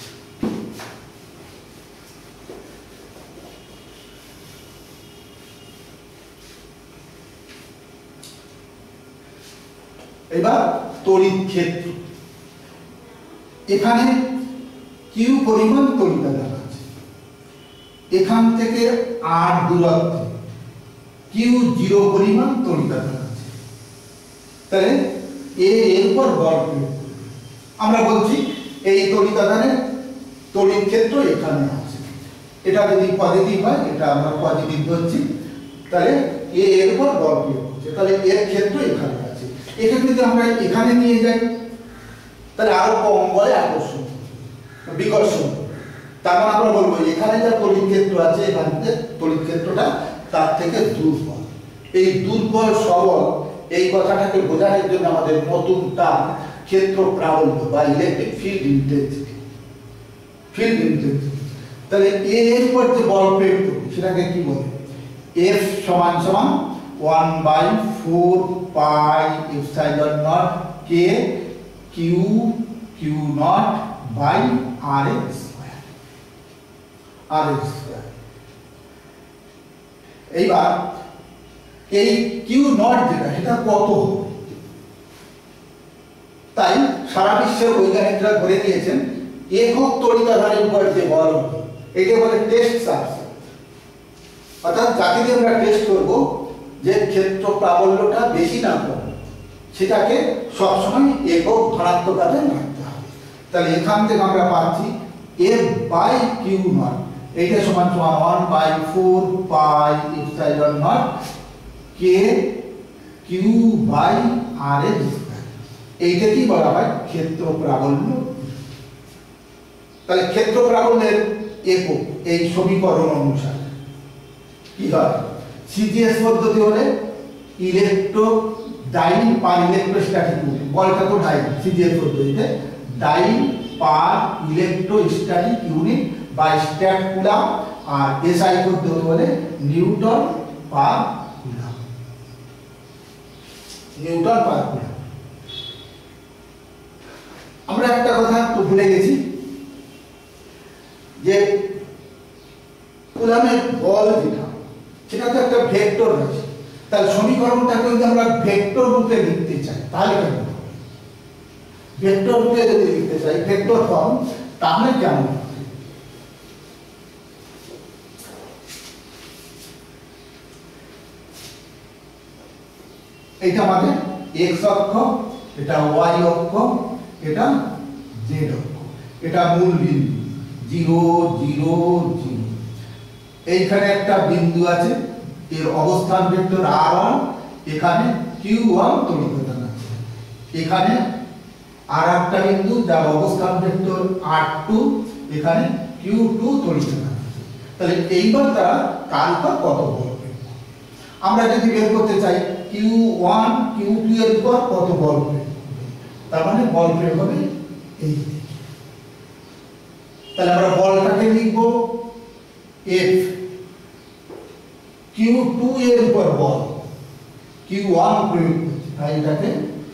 এবার তড়িৎ ক্ষেত্র, এখানে কিউ পরিমাণ তড়িতাদান আছে, এখান থেকে আর দূরত্বে কিউ জিরো পরিমাণ তড়িতাদান আছে, তাহলে এর উপর বল প্রয়োগ করবে। আমরা বলছি এই তড়িতাদানের তড়িৎ ক্ষেত্র এখানে আছে, এটা যদি পজিটিভ হয় এটা আমরা পজিটিভ ধরছি, তাহলে এর উপর বল প্রয়োগ করছে, তাহলে এর ক্ষেত্র এখানে আছে। এখানে যদি আমরা এখানে নিয়ে যাই তাহলে আরো কম বলে আকর্ষণ বিকর্ষণ, তার মানে আমরা বলবো এখানে যা তড়িৎ ক্ষেত্র আছে এখানে তড়িৎ ক্ষেত্রটা তার থেকে দুর্বল। এই দুর্বল সবল এই কথাটাকে বোঝানোর জন্য আমাদের নতুন টার্ম ক্ষেত্র প্রাবল্য বা electric field intensity, field intensity. তাহলে এর উপর যে বল প্রয়োগ করবে সেটাকে কি বলে? F সমান সমান 1/4 pi epsilon nought k q q nought by rx square, rx square. এইবার এই q নট যেটা সেটা কত হবে? তাই সারা বিশ্বের বৈজ্ঞানিকরা ধরে নিয়েছেন একক তড়িতাধারের উপর যে বল হবে একে বলে টেস্ট চার্জ। অর্থাৎ যাকে দিয়ে আমরা টেস্ট করব যে ক্ষেত্র প্রাবল্যটা বেশি না কম, সেটাকে সবসময় একক ধনাত্মক আকারে রাখতে হবে। তাহলে এখান থেকে আমরা পাচ্ছি F বাই কিউ নট, এইটা সমান সমান 1/4 pi epsilon nought K Q by R এর স্কয়ার। এইটা কি বলা হয় ক্ষেত্র প্রাবল্য। তাহলে ক্ষেত্র প্রাবল্যের একক এই সমীকরণ অনুসারে কি হয়, সিজিএস পদ্ধতি হলে ইলেকট্রোডাইন পার ইলেকট্রোস্ট্যাটিক ইউনিট, বলটা তো ডাইন, সিজিএস পদ্ধতিতে ডাইন পার ইলেকট্রোস্ট্যাটিক ইউনিট বা স্ট্যাট কুলাম, আর এসআই পদ্ধতি হলে newton per coulomb, newton per coulomb. আমরা একটা কথা তো ভুলে গেছি যে কুলামের বল যেটা, সেটা তো একটা ভেক্টর আছে। তাহলে সমীকরণটাকে যদি আমরা ভেক্টর রূপে লিখতে চাই তাহলে কেমন হবে? ভেক্টর রূপে যদি লিখতে চাই ভেক্টর ফর্ম, তাহলে কেমন হবে? এটা আমাদের এক্স অক্ষ, এটা ওয়াই অক্ষ, এটা জেড অক্ষ, এটা মূল বিন্দু 0 0 0। এইখানে একটা বিন্দু আছে, এর অবস্থান ভেক্টর r1, এখানে q1 তড়িৎদ্বার আছে। এখানে আর একটা বিন্দু যার অবস্থান ভেক্টর r2, এখানে q2 তড়িৎদ্বার আছে। তাহলে এইবার তারা কার উপর কত বল প্রয়োগ, আমরা যদি বের করতে চাই q1 q2 এর উপর কত বল প্রয়োগ, তার মানে বল প্রয়োগ হবে এই দিকে। তাহলে আমরা বলটাকে লিখব F, q2 এর উপর বল q1 প্রয়োগ করছি, তাই এটাকে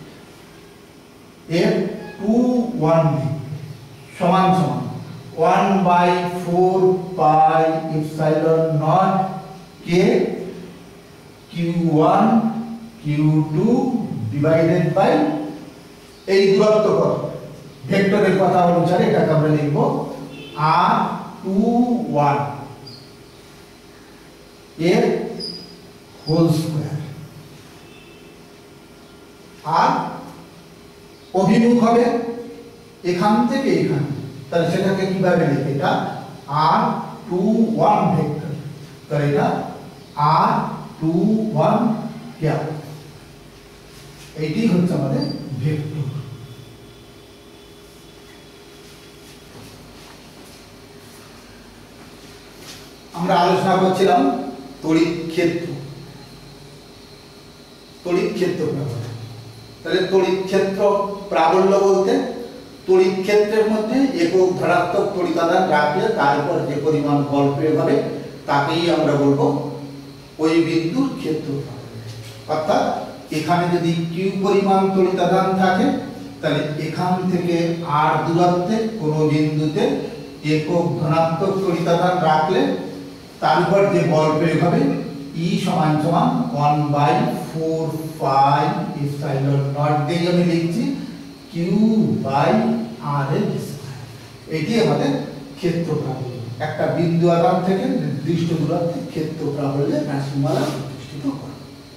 F21 সমান সমান 1/4 pi epsilon nought K q1 q2 divided by এই দূরত্ব কত, ভেক্টরের কথা অনুসারে এটাকে আমরা লিখব r21 এর হোল স্কয়ার। আর অভিমুখ হবে এখান থেকে এখানে, তাহলে সেটাকে কিভাবে লিখে, এটা r21 ভেক্টর, তাহলে এটা r21 ক্যাপ, এইটি হচ্ছে আমাদের ভেক্টর। আমরা আলোচনা করছিলাম তড়িৎ ক্ষেত্র, তড়িৎ ক্ষেত্র প্রাবল্য। তাহলে তড়িৎ ক্ষেত্র প্রাবল্য বলতে তড়িৎ ক্ষেত্রের মধ্যে একক ধনাত্মক তড়িতাদান রাখলে তার উপর যে পরিমাণ বল প্রয়োগ হবে তাকেই আমরা বলবো ওই বিন্দুর ক্ষেত্র প্রাবল্য। অর্থাৎ এখানে যদি কিউ পরিমাণ তড়িতাদান থাকে, তাহলে এখান থেকে আর দূরত্বে কোনো বিন্দুতে একক ধনাত্মক তড়িতাদান রাখলে তার উপর যে বল প্রয়োগ হবে E সমান সমান 1/4 পাই এপসাইলন নট দিয়ে আমি লিখছি q বাই r এর স্কয়ার। এটি আমাদের ক্ষেত্র প্রাবল্য, একটা বিন্দু আধান থেকে নির্দিষ্ট দূরত্বে ক্ষেত্র প্রাবল্যের রাশিমালা প্রতিষ্ঠিত করা।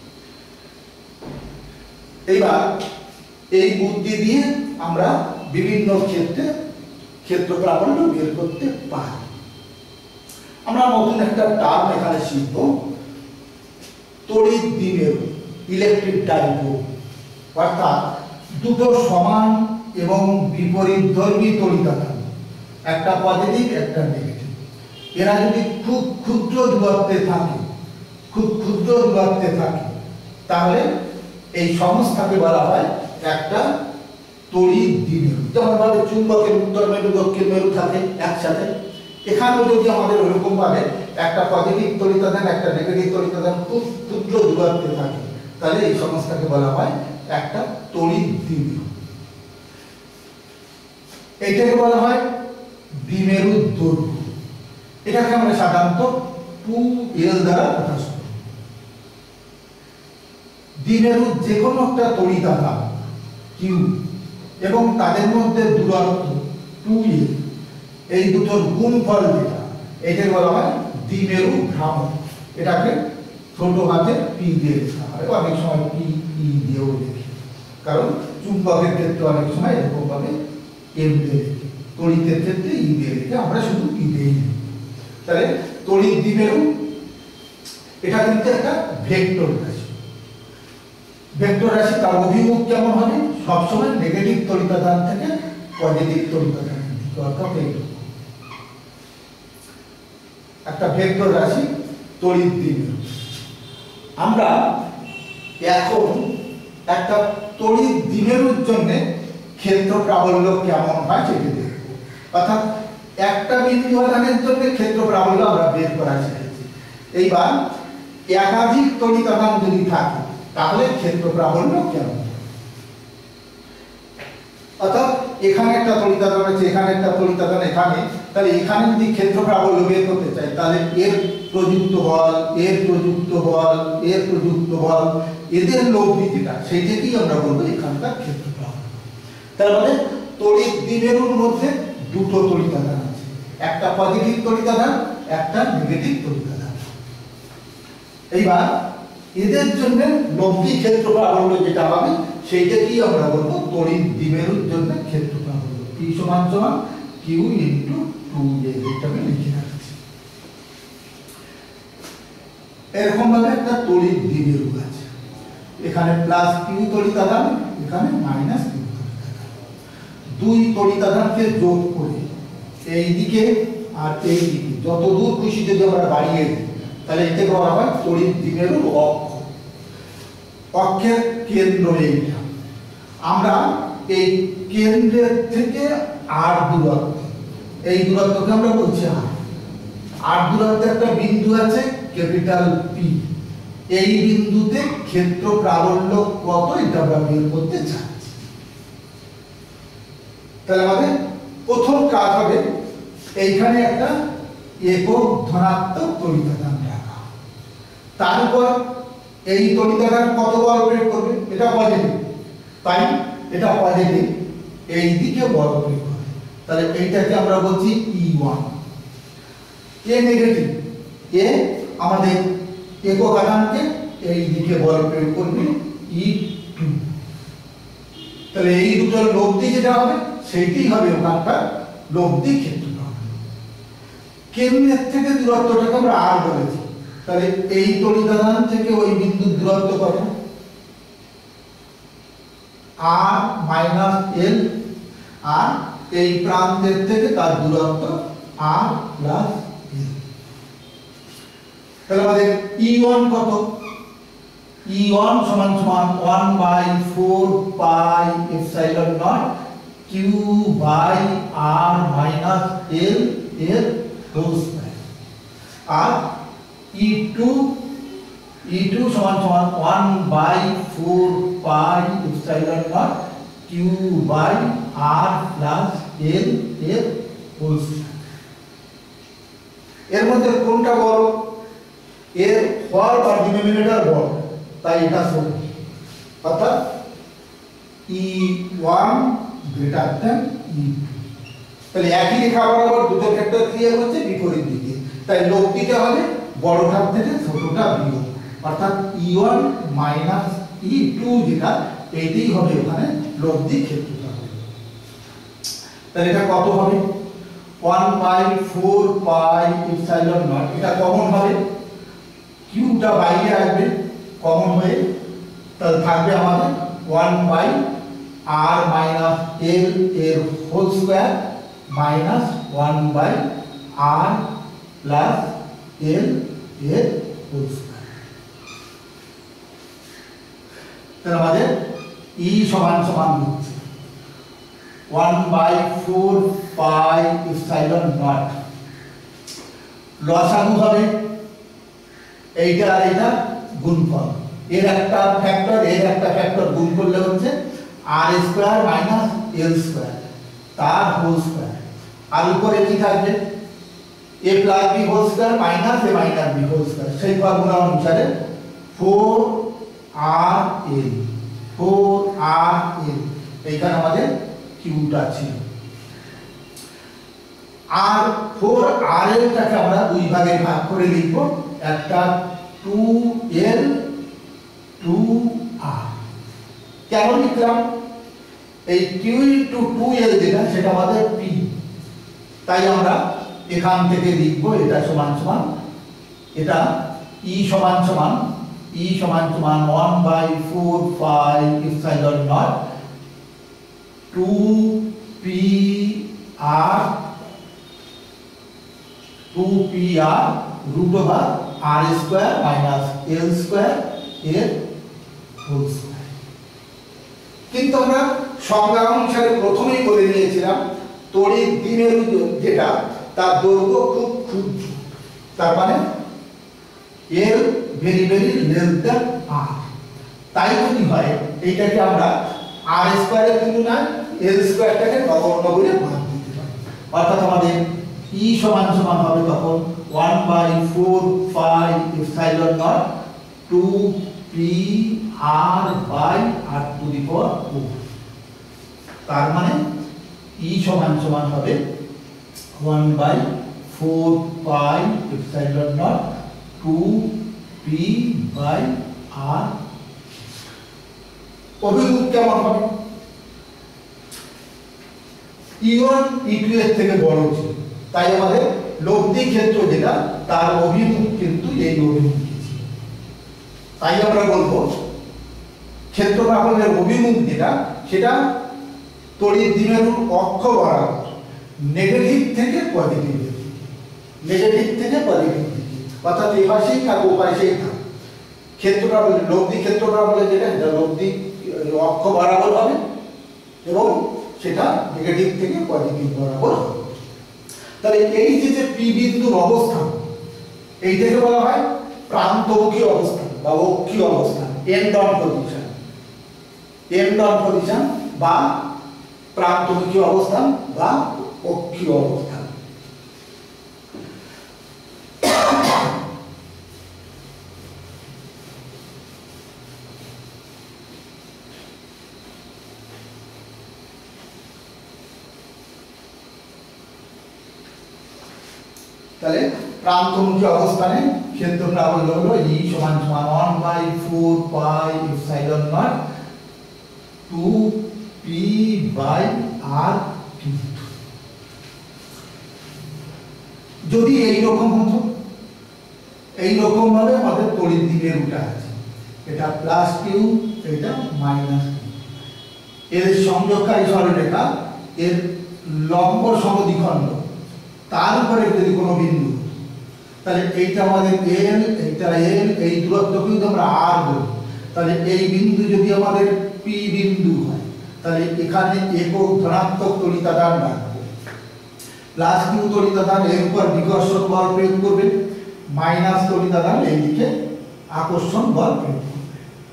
এবার এই বুদ্ধি দিয়ে আমরা বিভিন্ন ক্ষেত্রে ক্ষেত্র প্রাবল্য বের করতে পারি। আমরা নতুন একটা টার্ম এখানে শিখব, তড়িৎ দ্বিমেরু, ইলেকট্রিক ডাইপোল। অর্থাৎ দুটো সমান এবং বিপরীতধর্মী তড়িতাদান, একটা পজিটিভ একটা নেগেটিভ, এরা যদি খুব ক্ষুদ্র দূরত্বে থাকে, খুব ক্ষুদ্র দূরত্বে থাকে, তাহলে এই সংস্থাকে বলা হয় একটা তড়িৎ দ্বিমেরু। যেমন ভাবে চুম্বকের উত্তর মেরু দক্ষিণ মেরু থাকে একসাথে, এখানেও যদি আমাদের ওরকম ভাবে একটা পজিটিভ তড়িতাদান একটা নেগেটিভ তড়িতাদান খুব ক্ষুদ্র দূরত্বে থাকে, তাহলে এই সংস্থাকে বলা হয় একটা তড়িৎ দ্বিমেরু। এটাকে বলা হয় দ্বিমেরুর দৈর্ঘ্য। এটাকে আমরা সাধারণত 2L দ্বারা প্রকাশ করি। দ্বিমেরুর যে কোনো একটা তড়িতাদান q এবং তাদের মধ্যে দূরত্ব 2L, এই দুটোর গুণফল যেটা, এটাকে বলা হয় দ্বিমেরু ভ্রামক। এটাকে ছোট হাতের পি দিয়ে লেখা হয়, অনেক সময় পি ই দিয়েও লিখি, কারণ চুম্বকের ক্ষেত্রে অনেক সময় এরকম ভাবে এম দিয়ে লিখি, তড়িতের ক্ষেত্রে ই দিয়ে লিখি, আমরা শুধু পি দিয়েই লিখি। তাহলে তড়িৎ দ্বিমেরু এটা কিন্তু একটা ভেক্টর রাশি। ভেক্টর রাশি তার অভিমুখ কেমন হবে? সবসময় নেগেটিভ তড়িতাদান থেকে পজিটিভ তড়িতাদানের দিকে, অর্থাৎ এইরকম একটা ভেক্টর রাশি তড়িৎ দ্বিমেরু। আমরা এখন একটা তড়িৎ দ্বিমেরুর জন্য ক্ষেত্র প্রাবল্য কেমন হয় সেটা দেখব, অর্থাৎ একটা বিন্দু আধানের জন্য ক্ষেত্র প্রাবল্য আমরা বের করা শিখেছি। এইবার একাধিক তড়িতাদান যদি থাকে তাহলে ক্ষেত্র প্রাবল্য কেমন, অর্থাৎ এখানে একটা তড়িতাদান আছে, এখানে একটা তড়িতাদান, এখানে, তাহলে এখানে যদি ক্ষেত্র প্রাবল্য বের করতে চাই তাহলে এর প্রযুক্ত বল, এর প্রযুক্ত বল, এর প্রযুক্ত বল, এদের লব্ধি যেটা সেইটাকেই আমরা বলবো এখানকার ক্ষেত্র প্রাবল্য। তার মানে তড়িৎ দ্বিমেরুর মধ্যে দুটো তড়িতাদান আছে, একটা পজিটিভ তড়িতাদান, একটা নেগেটিভ তড়িতাদান। এইবার এদের জন্য লব্ধি ক্ষেত্র প্রাবল্য যেটা হবে সেইটাকেই আমরা বলবো তড়িৎ দ্বিমেরুর জন্য ক্ষেত্র প্রাবল্য। P সমান সমান Q ইনটু 2a, এটাকে লিখে রাখছি। এরকম ভাবে একটা তড়িৎ দ্বিমেরু আছে, এখানে প্লাস Q তড়িতাদান, এখানে মাইনাস Q তড়িতাদান। দুই তড়িতাদানকে যোগ করে এই দিকে আর এই দিকে যত দূর খুশি যদি আমরা বাড়িয়ে দিই তাহলে এটাকে বলা হয় তড়িৎ দ্বিমেরুর অক্ষ। অক্ষের কেন্দ্র এইটা, আমরা এই কেন্দ্রের থেকে আর দূরত্ব, এই দূরত্বকে আমরা বলছি আর দূরত্বে একটা বিন্দু আছে ক্যাপিটাল পি, এই বিন্দুতে ক্ষেত্র প্রাবল্য কত এটা আমরা বের করতে চাচ্ছি। তাহলে আমাদের প্রথম কাজ হবে এইখানে একটা একক ধনাত্মক তড়িতাদান রাখা, তারপর এই তড়িতাদান কত বল প্রয়োগ করবে, এটা পজিটিভ, তাই এটা পজিটিভ, এই দিকে বল প্রয়োগ করবে, তাহলে এইটাকে আমরা বলছি E1। এ নেগেটিভ, এ আমাদের একক আধানকে এই দিকে বল প্রয়োগ করবে E2। তাহলে এই দুটোর লব্ধি যেটা হবে সেইটাই হবে ওখানকার লব্ধি ক্ষেত্র। কেন্দ্রের থেকে দূরত্বটাকে আমরা আর বলেছি, তাহলে এই তড়িতাদান থেকে ওই বিন্দুর দূরত্ব কত? আর মাইনাস এল, আর এই প্রান্তের থেকে তার দূরত্ব আর প্লাস এল। তাহলে আমাদের E1 কত? E1 সমান সমান 1/4 pi epsilon nought Q by R minus L এর হোল স্কয়ার, আর E2 সমান সমান 1/4 pi epsilon nought Q by R plus L এর হোল স্কয়ার। এর মধ্যে কোনটা বড়? এর হর বা ডিনোমিনেটর বড়, তাই এটা ছোট, অর্থাৎ E1 গ্রেটার দ্যান E2। তাহলে একই রেখা বরাবর দুটো ভেক্টর ক্রিয়া করছে বিপরীত দিকে, তাই লব্ধিটা হবে বড়টার থেকে ছোটটা বিয়োগ, অর্থাৎ E1 মাইনাস E2 যেটা এইটাই হবে ওখানে লব্ধি ক্ষেত্রটা হবে। তাহলে এটা কত হবে? 1/4 পাই এপসাইলন নট, এটা কমন হবে, কিউটা বাইরে আসবে কমন হয়ে, তাহলে থাকবে আমাদের 1/r মাইনাস l এর whole square minus 1/r plus l এর হোল স্কয়ার। তাহলে আমাদের E সমান সমান হচ্ছে 1/4 পাই এপসাইলন নট, লসাগু হবে এইটা আর এইটা গুণফল, এর একটা ফ্যাক্টর এর একটা ফ্যাক্টর গুণ করলে হচ্ছে r square minus l square তার হোল স্কয়ার, আর উপরে কি থাকবে? a plus b whole square minus a minus b whole square, সেই ফর্মুলা অনুসারে 4rl এইখানে আমাদের কিউটা ছিল। আর 4rl টাকে আমরা দুই ভাগে ভাগ করে লিখব, একটা 2l 2r। কেন লিখলাম? এই q * 2l যেটা সেটা আমাদের p, তাই আমরা এখান থেকে লিখব এটা সমান সমান এটা e সমান সমান 1/4 pi epsilon naught 2pr root over r square minus l square এর হোল স্কয়ার। কিন্তু আমরা সংজ্ঞা অনুসারে প্রথমেই বলে নিয়েছিলাম তড়িৎ দ্বিমেরু যেটা তার দৈর্ঘ্য খুব ক্ষুদ্র, তার মানে l very very less than r। তাই যদি হয় এইটাকে আমরা r স্কয়ারের তুলনায় l স্কয়ারটাকে নগণ্য করে বাদ দিতে পারি, অর্থাৎ আমাদের e সমান সমান হবে তখন 1/4 pi epsilon naught 2pr/r⁴। তার মানে e সমান সমান হবে 1/4 pi epsilon naught 2p/r। অভিমুখ কেমন হবে? E1 E2 এর থেকে বড় ছিল, তাই আমাদের লব্ধি ক্ষেত্র যেটা তার অভিমুখ কিন্তু এই অভিমুখী ছিল। তাই আমরা বলবো ক্ষেত্রফলের অভিমুখ যেটা সেটা তড়িৎ দ্বিমেরুর অক্ষ বরাবর নেগেটিভ থেকে পজিটিভ, অর্থাৎ এই পাশেই থাকবে ও পাশেই থাকবে। ক্ষেত্রফল লব্ধি ক্ষেত্রফল বলে যেটা এটা লব্ধি অক্ষ বরাবর হবে এবং সেটা নেগেটিভ থেকে পজিটিভ বরাবর হবে। তাহলে এই যে পি বিন্দুর অবস্থান এইটাকে বলা হয় প্রান্তমুখী অবস্থান বা অক্ষীয় অবস্থান, এন্ড অন পজিশন বা প্রান্তমুখী অবস্থান বা অক্ষীয় অবস্থান। তাহলে প্রান্তমুখী অবস্থানে ক্ষেত্রফল হলো E সমান সমান 1/4 pi epsilon naught 2p/r cubed। যদি এই রকম হতো, এই রকম ভাবে আমাদের তড়িৎ দ্বিমেরুটা আছে, এটা প্লাস q এটা মাইনাস q, এর সংযোগকারী সরলরেখা এর লম্ব সমদ্বিখণ্ড তার উপরে যদি কোনো বিন্দু, তাহলে এইটা আমাদের l এইটা l, এই দূরত্বকে যদি আমরা r বলি, তাহলে এই বিন্দু যদি আমাদের p বিন্দু হয় তাহলে এখানে একক ধনাত্মক তড়িতাদান রাখবো, প্লাস q তড়িতাদান এর উপর বিকর্ষণ বল প্রয়োগ করবে, মাইনাস তড়িতাদান এই দিকে আকর্ষণ বল প্রয়োগ করবে।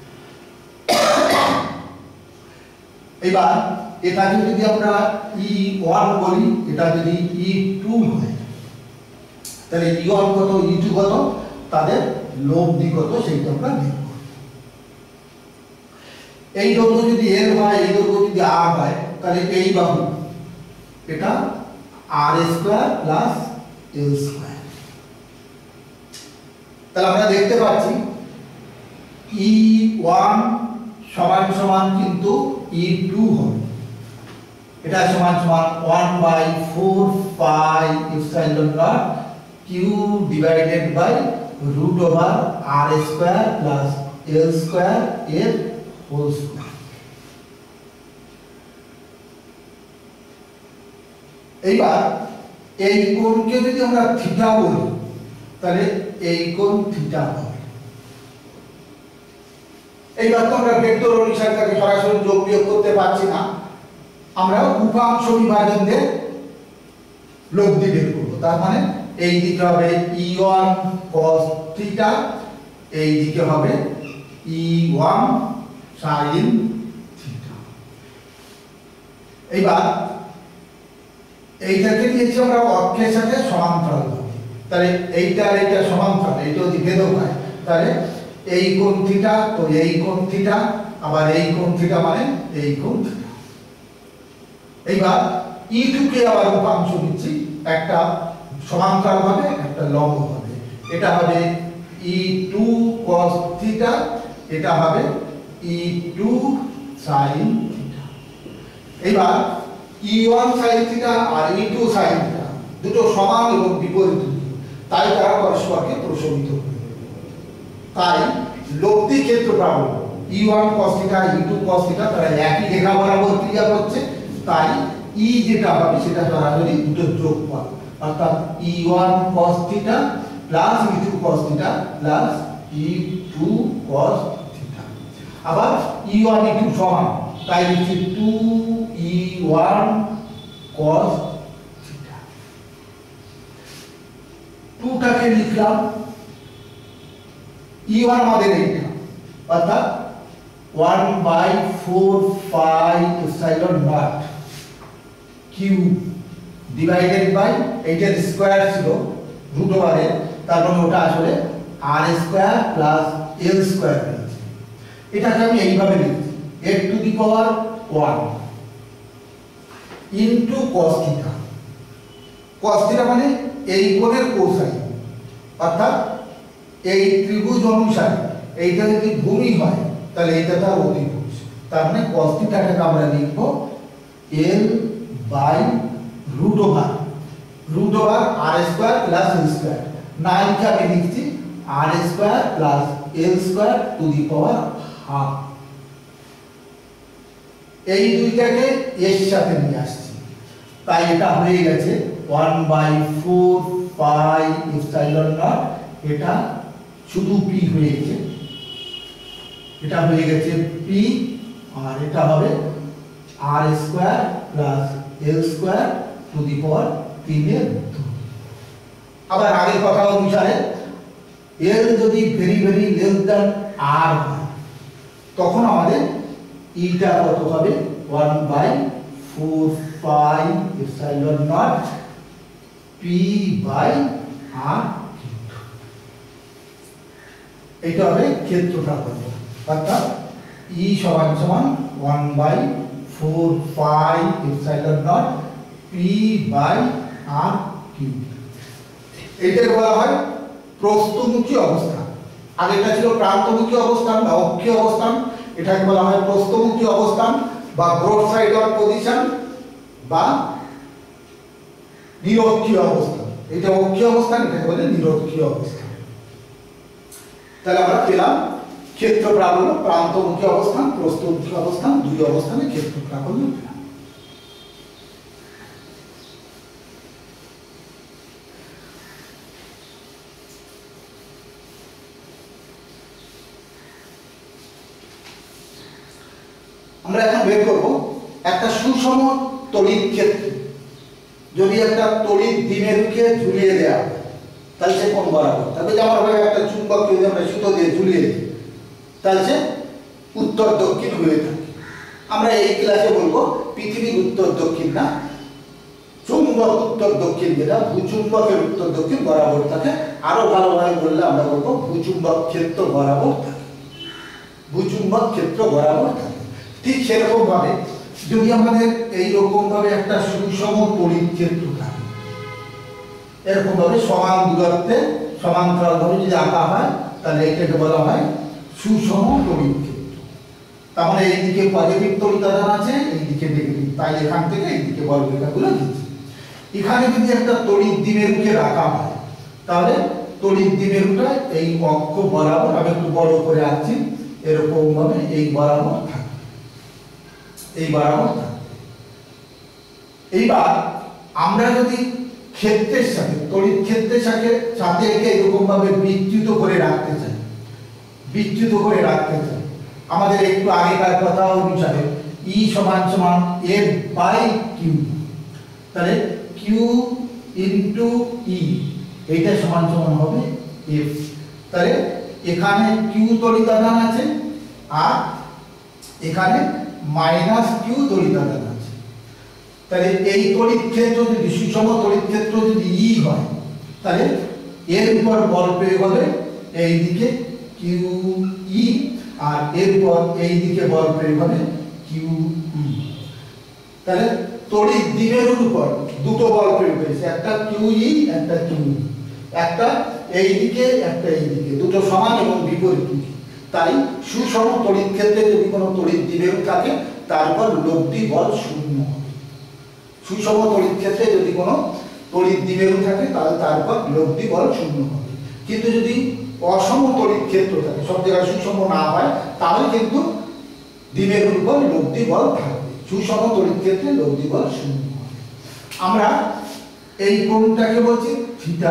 এবার এটাকে যদি আমরা E1 বলি, এটা যদি E2 হয় তাহলে E1 কত E2 কত তাদের লব্ধি কত সেইটা আমরা দেখব। এই দৈর্ঘ্য যদি L হয়, এই দৈর্ঘ্য যদি R হয়, তাহলে এই বাহু এটা r² প্লাস l²। তাহলে আমরা দেখতে পাচ্ছি E1 সমান সমান কিন্তু E2 হবে, এটা সমান সমান 1/4 pi epsilon naught q divided by root over r² plus l² এর হোল স্কয়ার। এইবার এই কোণকে যদি আমরা থিটা বলি তাহলে এই কোণ থিটা হবে। এইবার তো আমরা ভেক্টর অনুসারে তাকে সরাসরি যোগ বিয়োগ করতে পারছি না, আমরা উপাংশ বিভাজন দিয়ে লব্ধি বের করব। তার মানে এই দিকে হবে E1 cos থিটা, এই দিকে হবে E1 sin থিটা। এইবার এইটাকে নিয়েছি আমরা অক্ষের সাথে সমান্তরাল ভাবে, তাহলে এইটা আর এইটা সমান্তরাল, এইটা যদি ভেদক হয় তাহলে এই কোণ থিটা, তো এই কোণ থিটা, আবার এই কোণ থিটা মানে এই কোণ থিটা। এইবার E2 কে আবার উপাংশ দিচ্ছি, একটা সমান্তরাল ভাবে একটা লম্ব ভাবে, এটা হবে E2 cos থিটা, এটা হবে E2 sin থিটা। এবার E1 sin থিটা আর E2 sin থিটা দুটো সমান এবং বিপরীত, তাই তারা পরস্পরকে প্রশমিত করে। তাই লব্ধি ক্ষেত্র প্রাবল্য E1 cos theta E2 cos theta তারা একই রেখা বরাবর ক্রিয়া করছে, তাই E যেটা হবে সেটা সরাসরি দুটো যোগফল, অর্থাৎ E1 cos theta plus E2 cos theta plus E2 cos theta. আবার E1 E2 সমান, তাই লিখছি 2E1 cos থিটা। 2টাকে লিখলাম, E1 আমাদের এইটা, অর্থাৎ 1/4 pi epsilon nought Q divided by এইটার স্কয়ার ছিল রুট ওভারের, তার মানে ওটা আসলে R square plus L square হয়েছে। এটাকে আমি এইভাবে লিখছি x to the power 1 into cos theta. cos theta মানে এই কোণের কোসাইন, অর্থাৎ এই ত্রিভুজ অনুসারে এইটা যদি ভূমি হয় তাহলে এটা তার অতিভুজ, তার মানে cos থিটাটাকে আমরা লিখব l by root over R square plus L square. 9 কে আমি লিখছি R square plus L square to the power half. এই দুইটাকে এর সাথে নিয়ে আসছি, তাই এটা হয়ে গেছে 1/4 পাই এপসাইলন নট, এটা শুধু পি হয়ে গেছে, এটা হয়ে গেছে পি, আর এটা হবে R square plus L square to the power 3 এর 2। আবার আগের কথা অনুসারে এল যদি very very less than R হয় তখন আমাদের ইটা কত হবে 1/4 pi epsilon nought P by R. এটা হবে ক্ষেত্র প্রাবল্য, অর্থাৎ E সমান সমান 1/4 pi epsilon nought P by R Q. এটাকে বলা হয় প্রস্থমুখী অবস্থান। আগেটা ছিল প্রান্তমুখী অবস্থান বা অক্ষীয় অবস্থান, এটাকে বলা হয় প্রস্থমুখী অবস্থান বা ব্রড সাইড অফ পজিশন বা নিরক্ষীয় অবস্থান। এটা অক্ষীয় অবস্থান, এটাকে বলে নিরক্ষীয় অবস্থান। তাহলে আমরা পেলাম ক্ষেত্র প্রাবল্য, প্রান্তমুখী অবস্থান, প্রস্থমুখী অবস্থান, দুই অবস্থানে ক্ষেত্র প্রাবল্য পেলাম। আমরা এখন বের করব একটা সুষম তড়িৎ ক্ষেত্র যদি একটা তড়িৎ দ্বিমেরুকে ঝুলিয়ে দেওয়া হয় তাহলে সে কোন বরাবর থাকবে। যেমন আমরা একটা চুম্বককে যদি আমরা সুতো দিয়ে ঝুলিয়ে দিই তাহলে সে উত্তর দক্ষিণ হয়ে থাকে। আমরা এই ক্লাসে বলবো পৃথিবীর উত্তর দক্ষিণ না, চুম্বক উত্তর দক্ষিণ, যেটা ভূচুম্বকের উত্তর দক্ষিণ বরাবর থাকে। আরো ভালোভাবে বললে আমরা বলবো ভূচুম্বক ক্ষেত্র বরাবর থাকে, ভূচুম্বক ক্ষেত্র বরাবর থাকে। ঠিক সেরকম ভাবে যদি আমাদের এইরকম ভাবে একটা সুষম তড়িৎ ক্ষেত্র থাকে, এরকম ভাবে সমান দূরত্বে সমান্তরাল ভাবে যদি আঁকা হয় তাহলে এটাকে বলা হয় সুষম তড়িৎ ক্ষেত্র। তার মানে এইদিকে পজিটিভ তড়িৎ আধান আছে, এইদিকে নেগেটিভ, তাই এখান থেকে এইদিকে বলরেখাগুলো দিচ্ছি। এখানে যদি একটা তড়িৎ দ্বিমেরুকে রাখা হয় তাহলে তড়িৎ দ্বিমেরুটা এই অক্ষ বরাবর, আমি একটু বড় করে আঁকছি, এরকম ভাবে এই বরাবর থাকে, এই বরাবর থাকে। এইবার আমরা যদি ক্ষেত্রের সাথে তড়িৎ ক্ষেত্রের সাথে একে এরকম ভাবে বিচ্যুত করে রাখতে চাই, বিচ্যুত করে রাখতে চাই, আমাদের একটু আগেকার কথা অনুসারে E সমান সমান F বাই কিউ, তাহলে কিউ ইনটু ই এইটা সমান সমান হবে F। তাহলে এখানে কিউ তড়িৎ আধান আছে আর এখানে মাইনাস কিউ তড়িৎ আধান আছে। তাহলে এই তড়িৎ ক্ষেত্র যদি সুষম তড়িৎ ক্ষেত্র যদি ই হয় তাহলে এর উপর বল প্রয়োগ হবে এই দিকে কিউ ই, আর এর উপর এই দিকে বল প্রয়োগ হবে কিউ ই। তাহলে তড়িৎ দ্বিমেরুর উপর দুটো বল প্রয়োগ হয়েছে, একটা কিউ ই একটা কিউ ই। একটা এই দিকে একটা এই দিকে, দুটো সমান এবং বিপরীতমুখী। তাই সুষম তড়িৎ ক্ষেত্রে যদি কোনো তড়িৎ দ্বিমেরু থাকে তার উপর লব্ধি বল শূন্য হবে। সুষম তড়িৎ ক্ষেত্রে যদি কোনো তড়িৎ দ্বিমেরু থাকে তাহলে তার উপর লব্ধি বল শূন্য হবে। কিন্তু যদি অসম তড়িৎ ক্ষেত্র থাকে, সব জায়গায় সুষম না হয়, তাহলে কিন্তু দ্বিমেরুর উপর লব্ধি বল থাকবে। সুষম তড়িৎ ক্ষেত্রে লব্ধি বল শূন্য হবে। আমরা এই কোণটাকে বলছি থিটা।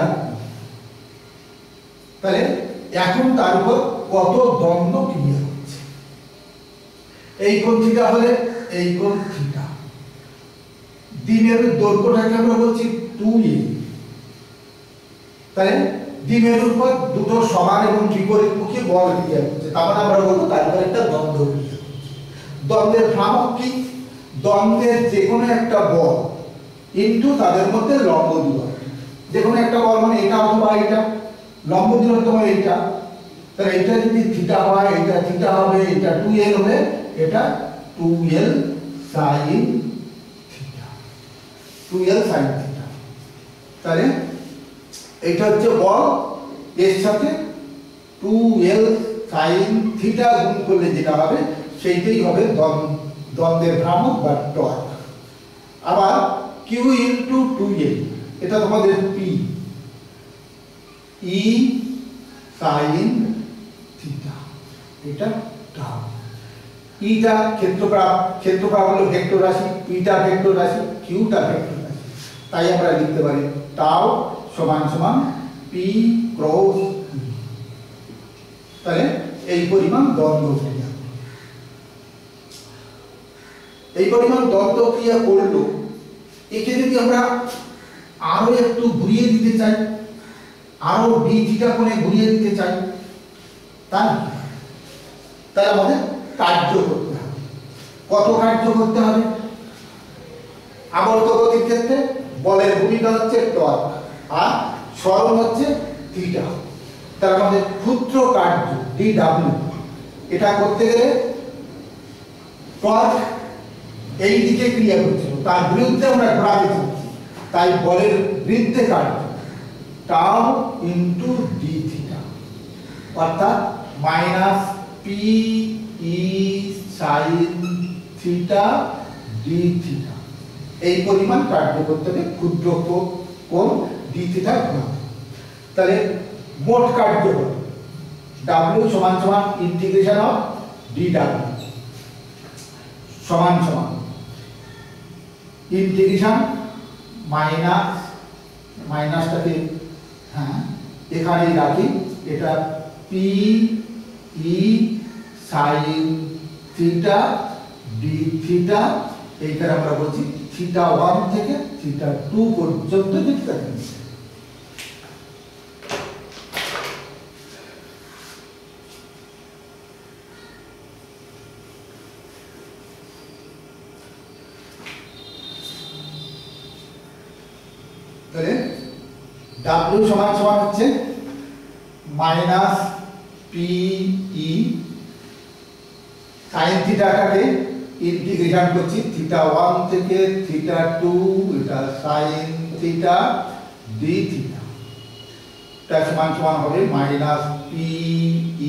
তাহলে এখন তার উপর কত দ্বন্দ্ব ক্রিয়া হচ্ছে। এই কোণ থিটা হলে এই কোণ থিটা। দ্বিমেরুর দৈর্ঘ্যটাকে আমরা বলছি 2a। তাহলে দ্বিমেরুর উপর দুটো সমান এবং বিপরীতমুখী বল ক্রিয়া হচ্ছে, তার মানে আমরা বলবো তার উপর একটা দ্বন্দ্ব ক্রিয়া হচ্ছে। দ্বন্দ্বের ভ্রামক কি? দ্বন্দ্বের যে কোনো একটা বল ইনটু তাদের মধ্যে লম্ব দূরত্ব। যে কোনো একটা বল মানে এটা অথবা এটা, লম্ব দূরত্ব মানে এটা। তাহলে এটা যদি থিটা হয়, এটা থিটা হবে, এটা 2l হবে, এটা 2l sin theta, 2l sin theta. তাহলে এটা হচ্ছে বল, এর সাথে 2l sin থিটা গুণ করলে যেটা হবে সেইটাই হবে দ্বন্দ্বের ভ্রামক বা টর্ক। আবার q ইনটু 2l, এটা তোমাদের p, e sin থিটা, এটা টাউ। ইটা ক্ষেত্রফল হলো ভেক্টর রাশি, ইটা ভেক্টর রাশি, কিউটা ভেক্টর রাশি। তাই আমরা লিখতে পারি টাউ সমান সমান p ক্রস e। তাহলে এই পরিমাণ দ্বন্দ্ব ক্রিয়া, এই পরিমাণ দ্বন্দ্ব ক্রিয়া করলো। একে যদি আমরা আরো একটু ঘুরিয়ে দিতে চাই, আরো d থিটা কোণে ঘুরিয়ে দিতে চাই, তাহলে আমাদের কার্য করতে হবে। কত কার্য করতে হবে? আবর্ত গতির ক্ষেত্রে বলের ভূমিকা হচ্ছে টর্ক আর সরণ হচ্ছে থিটা। তার আমাদের ক্ষুদ্র কার্য dw, এটা করতে গেলে টর্ক এই দিকে ক্রিয়া করছিল, তার বিরুদ্ধে আমরা ঘোরাতে চাচ্ছি, তাই বলের বিরুদ্ধে কার্য টাউ ইনটু d থিটা, অর্থাৎ minus p e sin theta d theta. এই পরিমাণ কার্য করতে হবে ক্ষুদ্র কোণ d থিটা ঘোরাতে। তাহলে মোট কার্য হবে w সমান সমান ইন্টিগ্রেশন অফ dw সমান সমান ইন্টিগ্রেশন মাইনাসটাকে এখানেই রাখি, এটা p e sin theta d theta. এইখানে আমরা বলছি থিটা 1 থেকে থিটা 2 পর্যন্ত লিখতে পারি। তাহলে w সমান সমান হচ্ছে মাইনাস পি ই sin থিটাটাকে ইন্টিগ্রেশন করছি থিটা 1 থেকে থিটা 2, এটা sin থিটা d থিটা, এটা সমান সমান হবে মাইনাস পি ই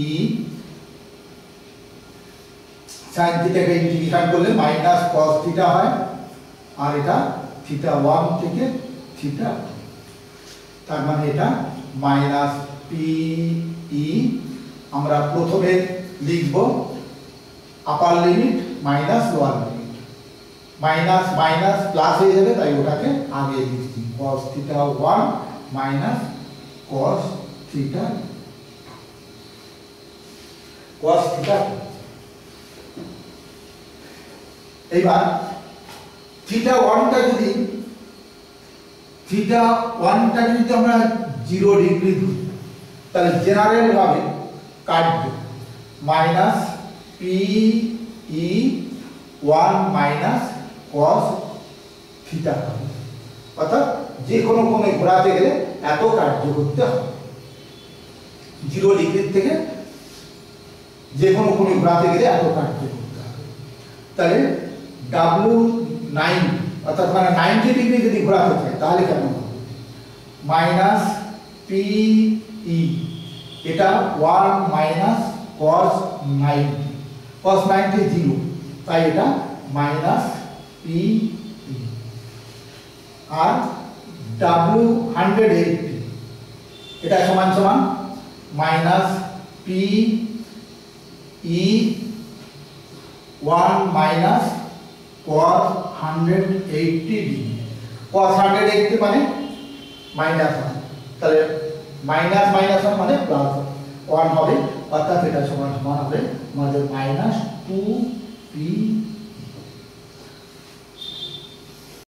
sin থিটাকে ইন্টিগ্রেশন করলে মাইনাস cos থিটা হয়, আর এটা থিটা 1 থেকে থিটা, তার মানে এটা মাইনাস পি ই। আমরা প্রথমে লিখব upper limit minus lower limit, minus minus plus হয়ে যাবে, তাই ওটাকে আগে লিখছি cos theta 1 minus cos theta cos theta. এইবার থিটা 1টা যদি আমরা 0 ডিগ্রি ধরি, তাহলে জেনারেল ভাবে কাটব minus P E 1 minus cos theta হবে, অর্থাৎ যে কোনো কোণে ঘোরাতে গেলে এত কার্য করতে হবে। 0 ডিগ্রি থেকে যে কোনো কোণে ঘোরাতে গেলে এত কার্য করতে হবে। তাহলে W9 অর্থাৎ মানে 90 ডিগ্রি যদি ঘোরাতে চাই তাহলে কেমন হবে? মাইনাস পি ই, এটা 1 মাইনাস cos 90, cos 90 0, তাই এটা মাইনাস পি ই। আর ডাব্লিউ 180, এটা সমান সমান minus P E 1 minus cos 180 degree. cos 180 মানে মাইনাস 1, তাহলে মাইনাস মাইনাস 1 মানে প্লাস 1 হবে, অর্থাৎ এটা সমান সমান হবে আমাদের মাইনাস 2 পি